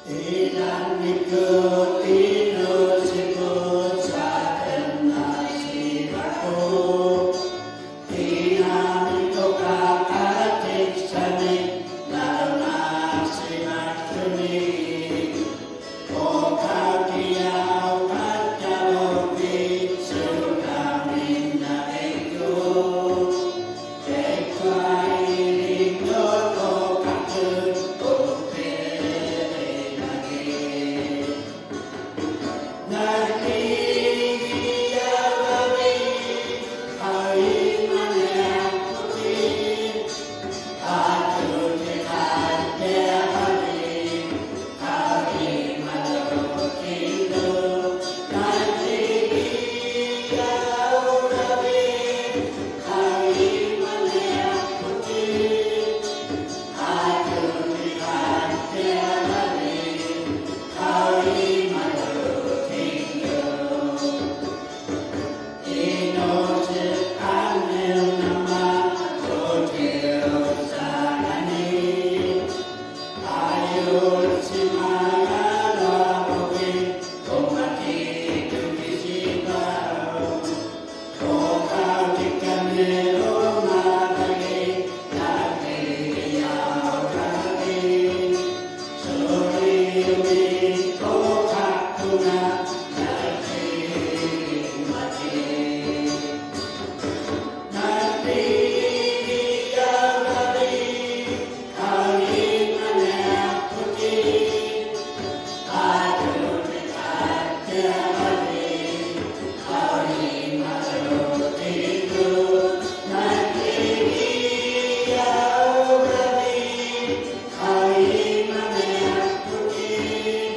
Thank you.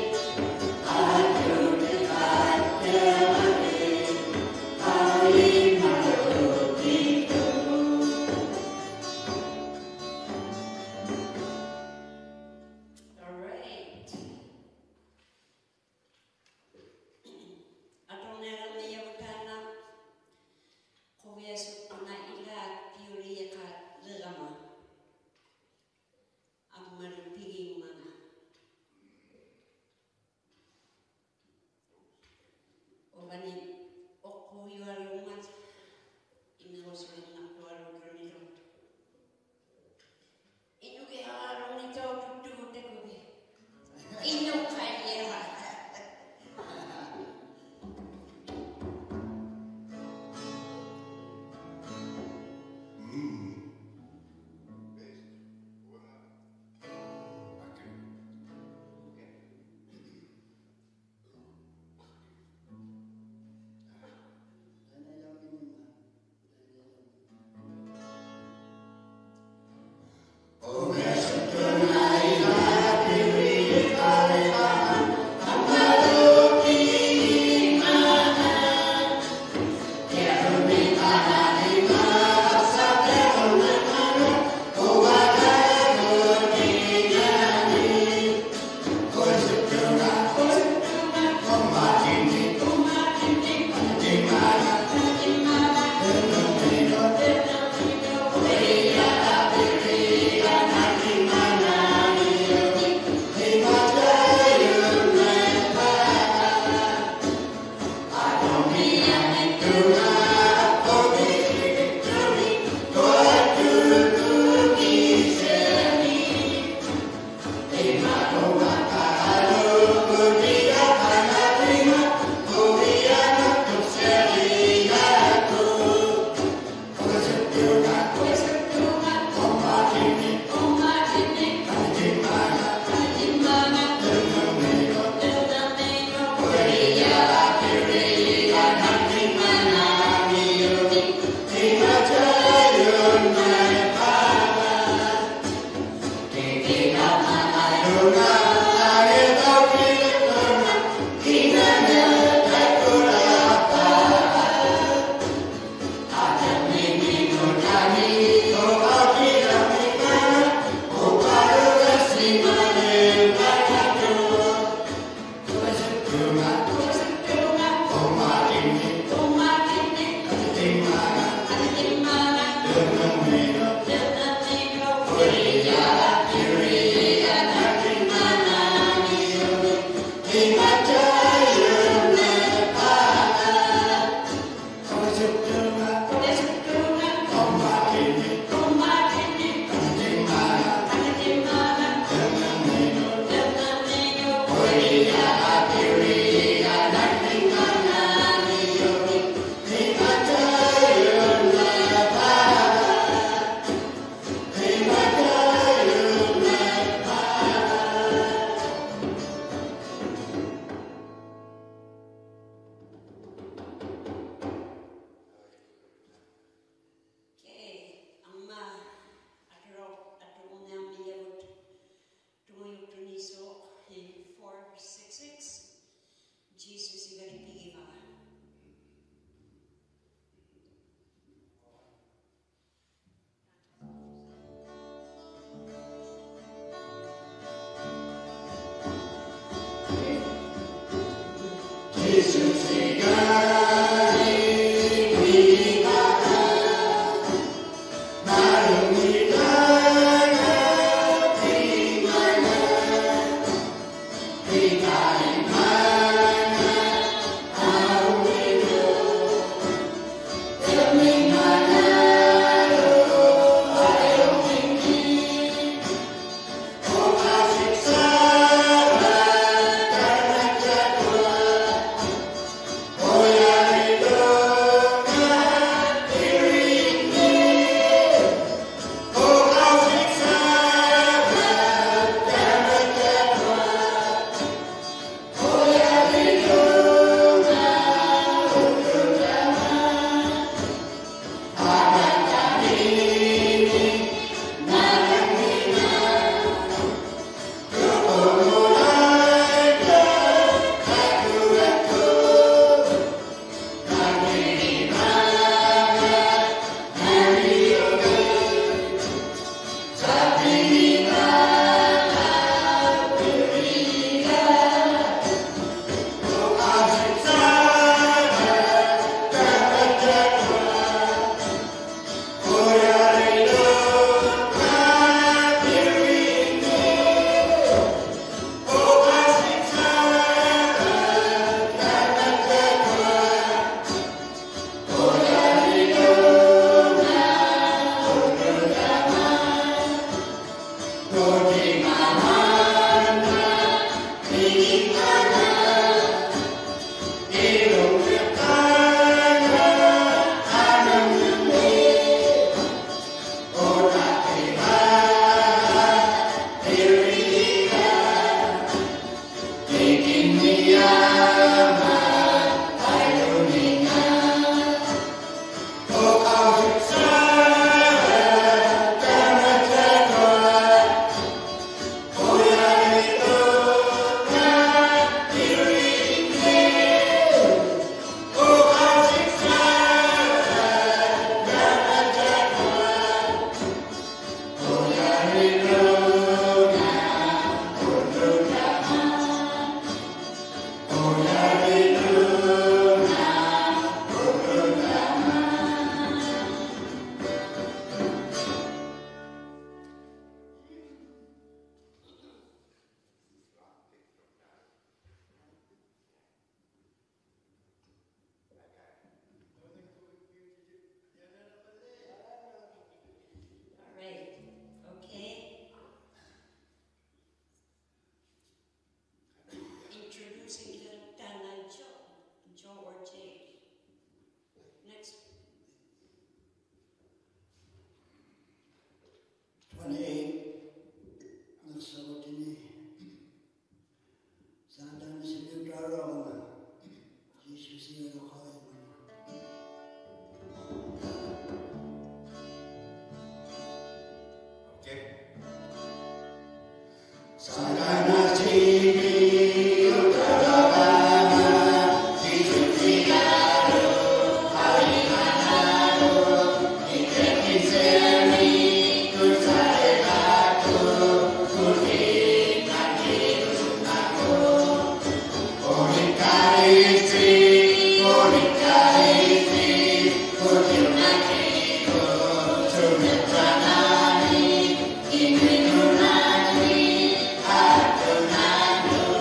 Thank you.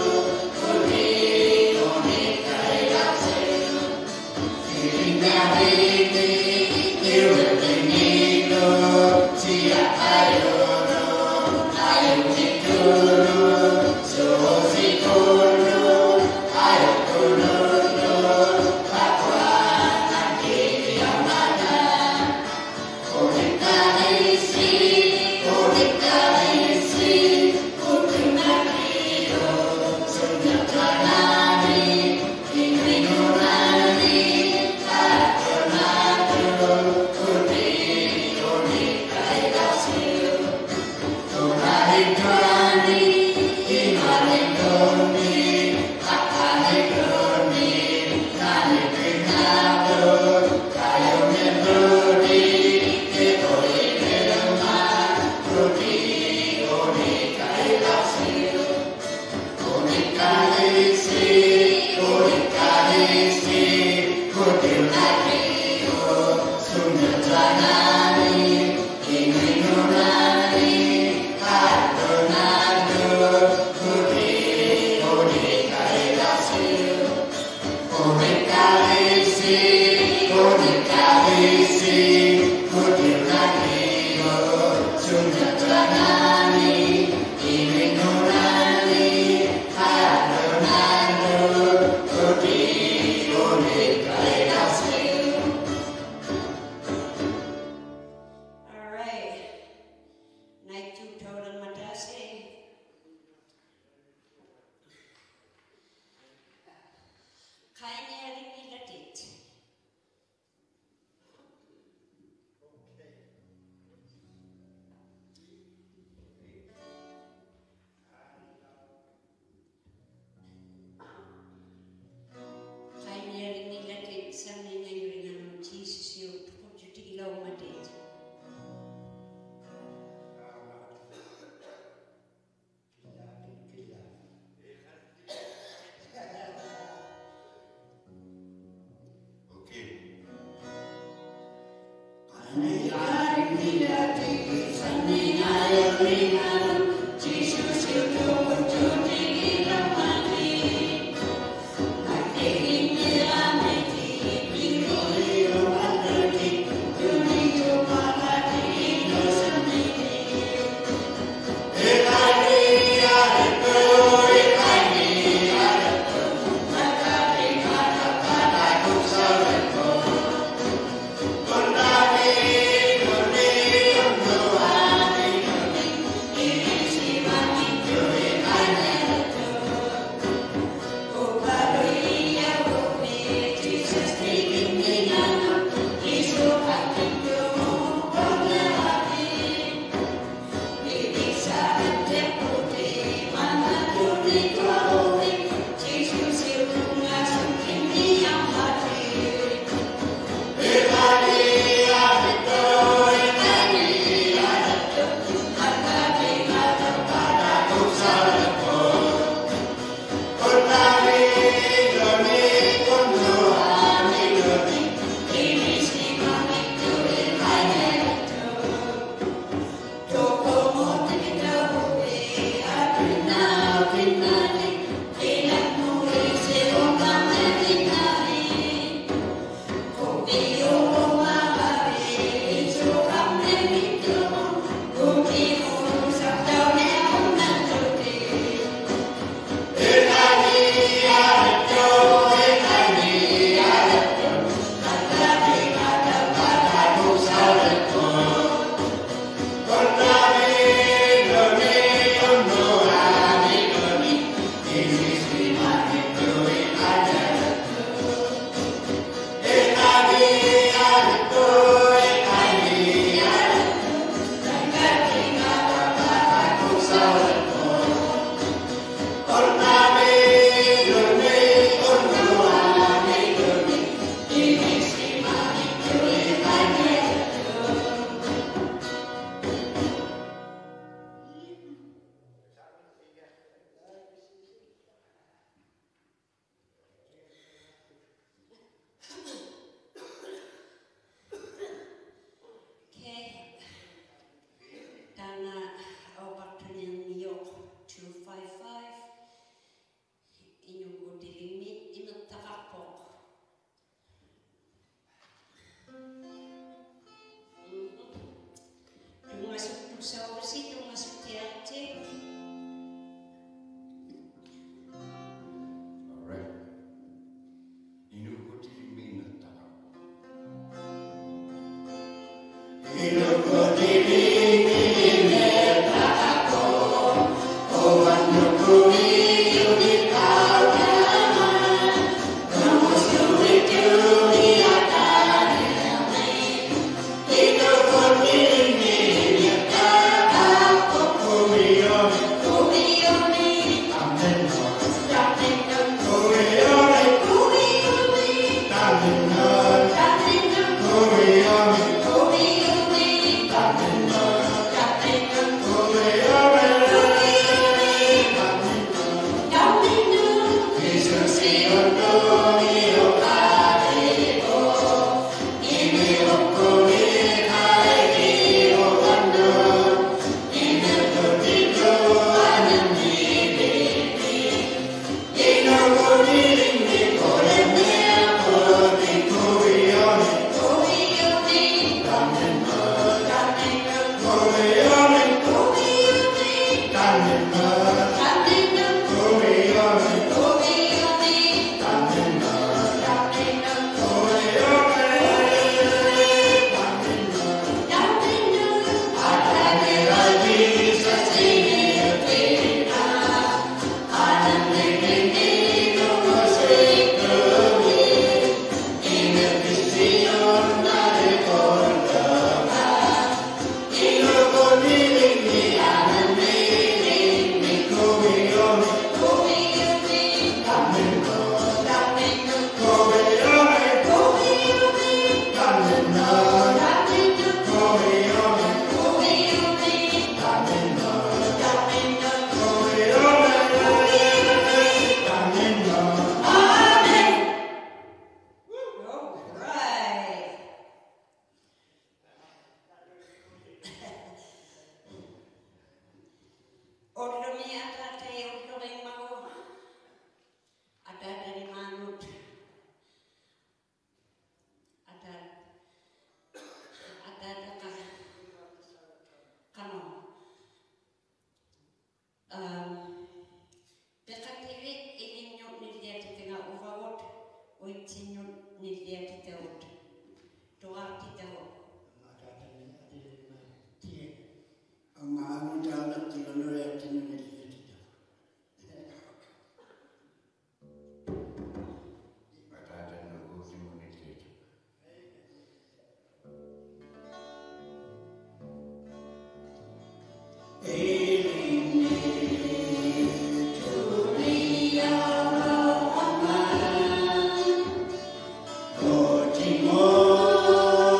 Oh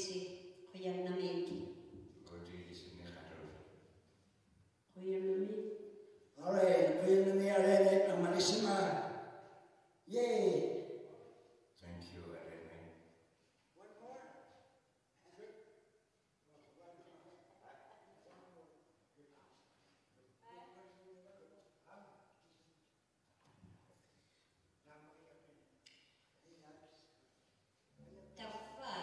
Desi, Kuyan Namik. Kuyan Namik. All right, we're in the area of Malissima. Yay! Thank you, Irene. One more. Tafa.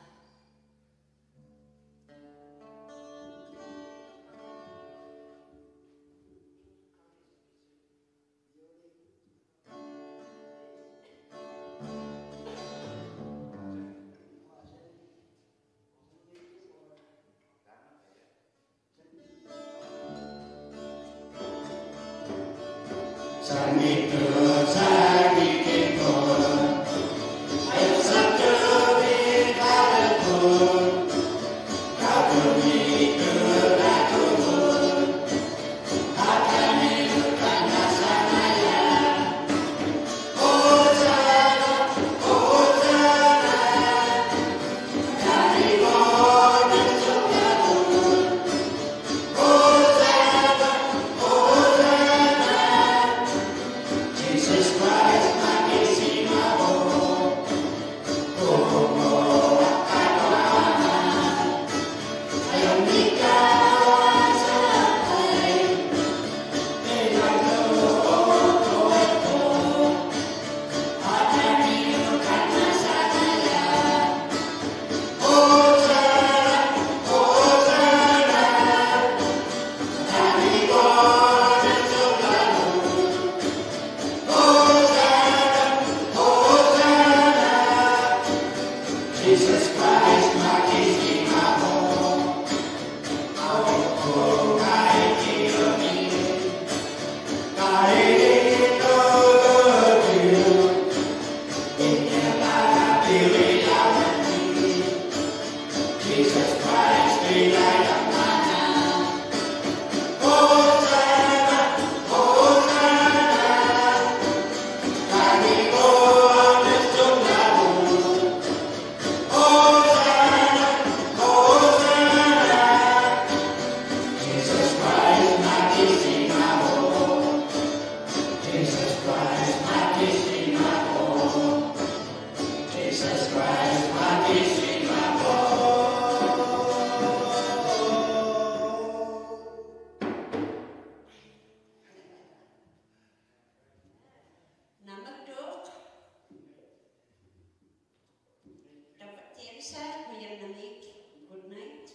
Good night.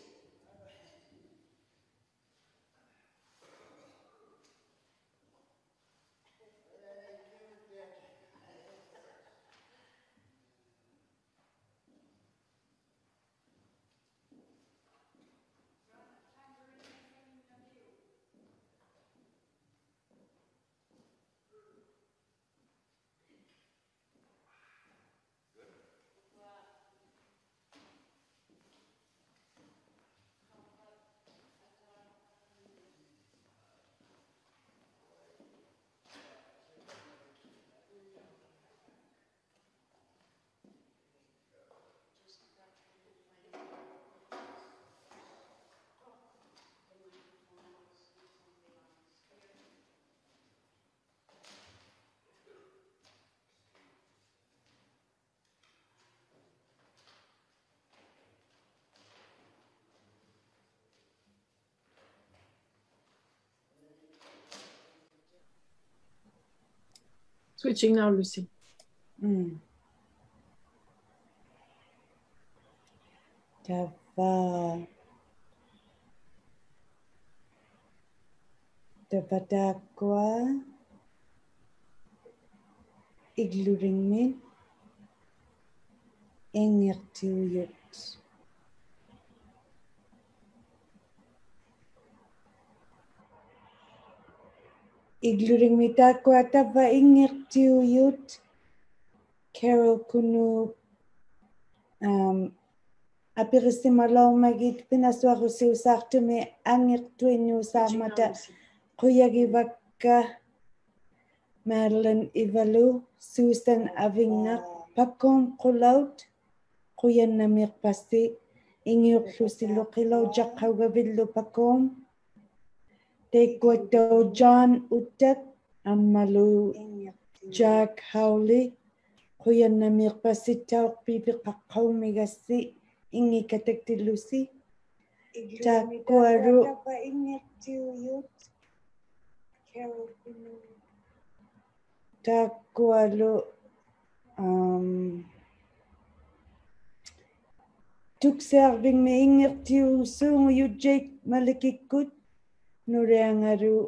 Switching now, Lucy. Mm. Tava. Tavadakwa. Igluringmin. Engirtiuyut. Igluringmi takwa tava ingirtiuyut. Carol kunu um, apirisimalaw magit pinaswarusi usartume angirtuinu sarmata kuyagivakka Madeline Ivalu Susan Avingak Pakon Kulaut Kuyan Namir Pasti Ingiuklusiluqilau Jaqaugavillu Pakom. Tequato John Utak Amalu Jack Howley. Kuyanamiqpasitauq pipiqaqqaumigasi ingikataktilusi. Takuaru Takualu um tukserving me ingirtiu sungu yujek malikikut nureangaru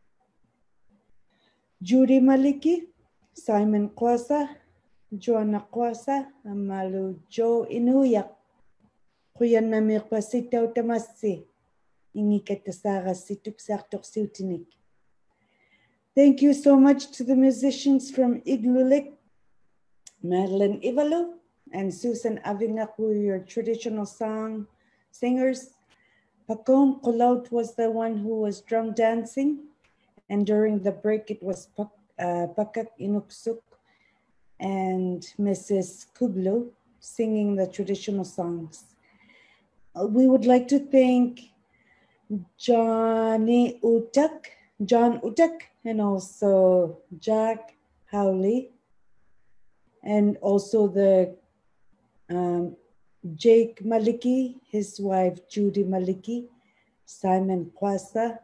Judy Maliki, Simon Kwasa, Joanna Kwasa, Amalu Joe Inuyak. Kuyan na mirpasitaw tamasi. Ingi katasara situk sartok siutinik. Thank you so much to the musicians from Iglulik, Madeline Ivalo and Susan Avingaku, your traditional song singers. Pakom Kulaut was the one who was drum dancing. And during the break, it was Pak, uh, Pakak Inuksuk and Missus Kublo singing the traditional songs. Uh, we would like to thank Johnny Utak, John Utak, and also Jack Howley, and also the um, Jake Maliki, his wife Judy Maliki, Simon Kwasa,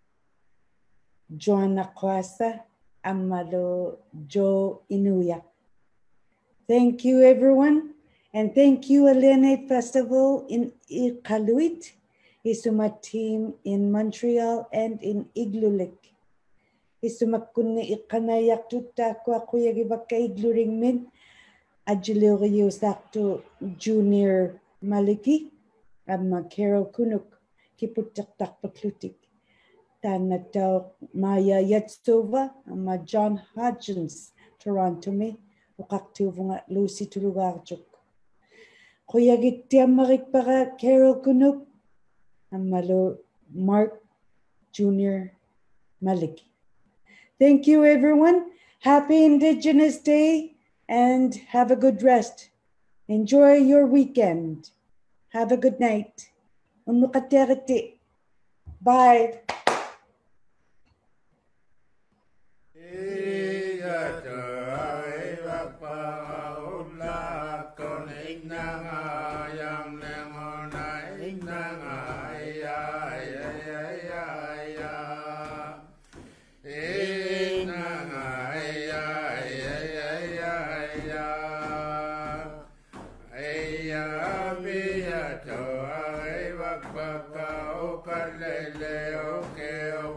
Joanna Kwasa, Amado Joe Inuya. Thank you, everyone. And thank you, Alenate Festival in Iqaluit, Isuma team in Montreal and in Iglulik. Isumakune Iqanayak Tuta Kwa Kuyagibaka Igluring Min, Ajilirio Sakto Junior Maliki, Amma Carol Kunuk, Kiputak Paklutik. Tanataw Maya Yatsova, ama John Hodgins, Toronto me, ukaktuvunga Lucy Tulugarchuk. Kuyagitya Marikpara Carol Kunuk, amalo Mark Junior Maliki. Thank you, everyone. Happy Indigenous Day and have a good rest. Enjoy your weekend. Have a good night. Unukateriti. Bye. Okay, okay.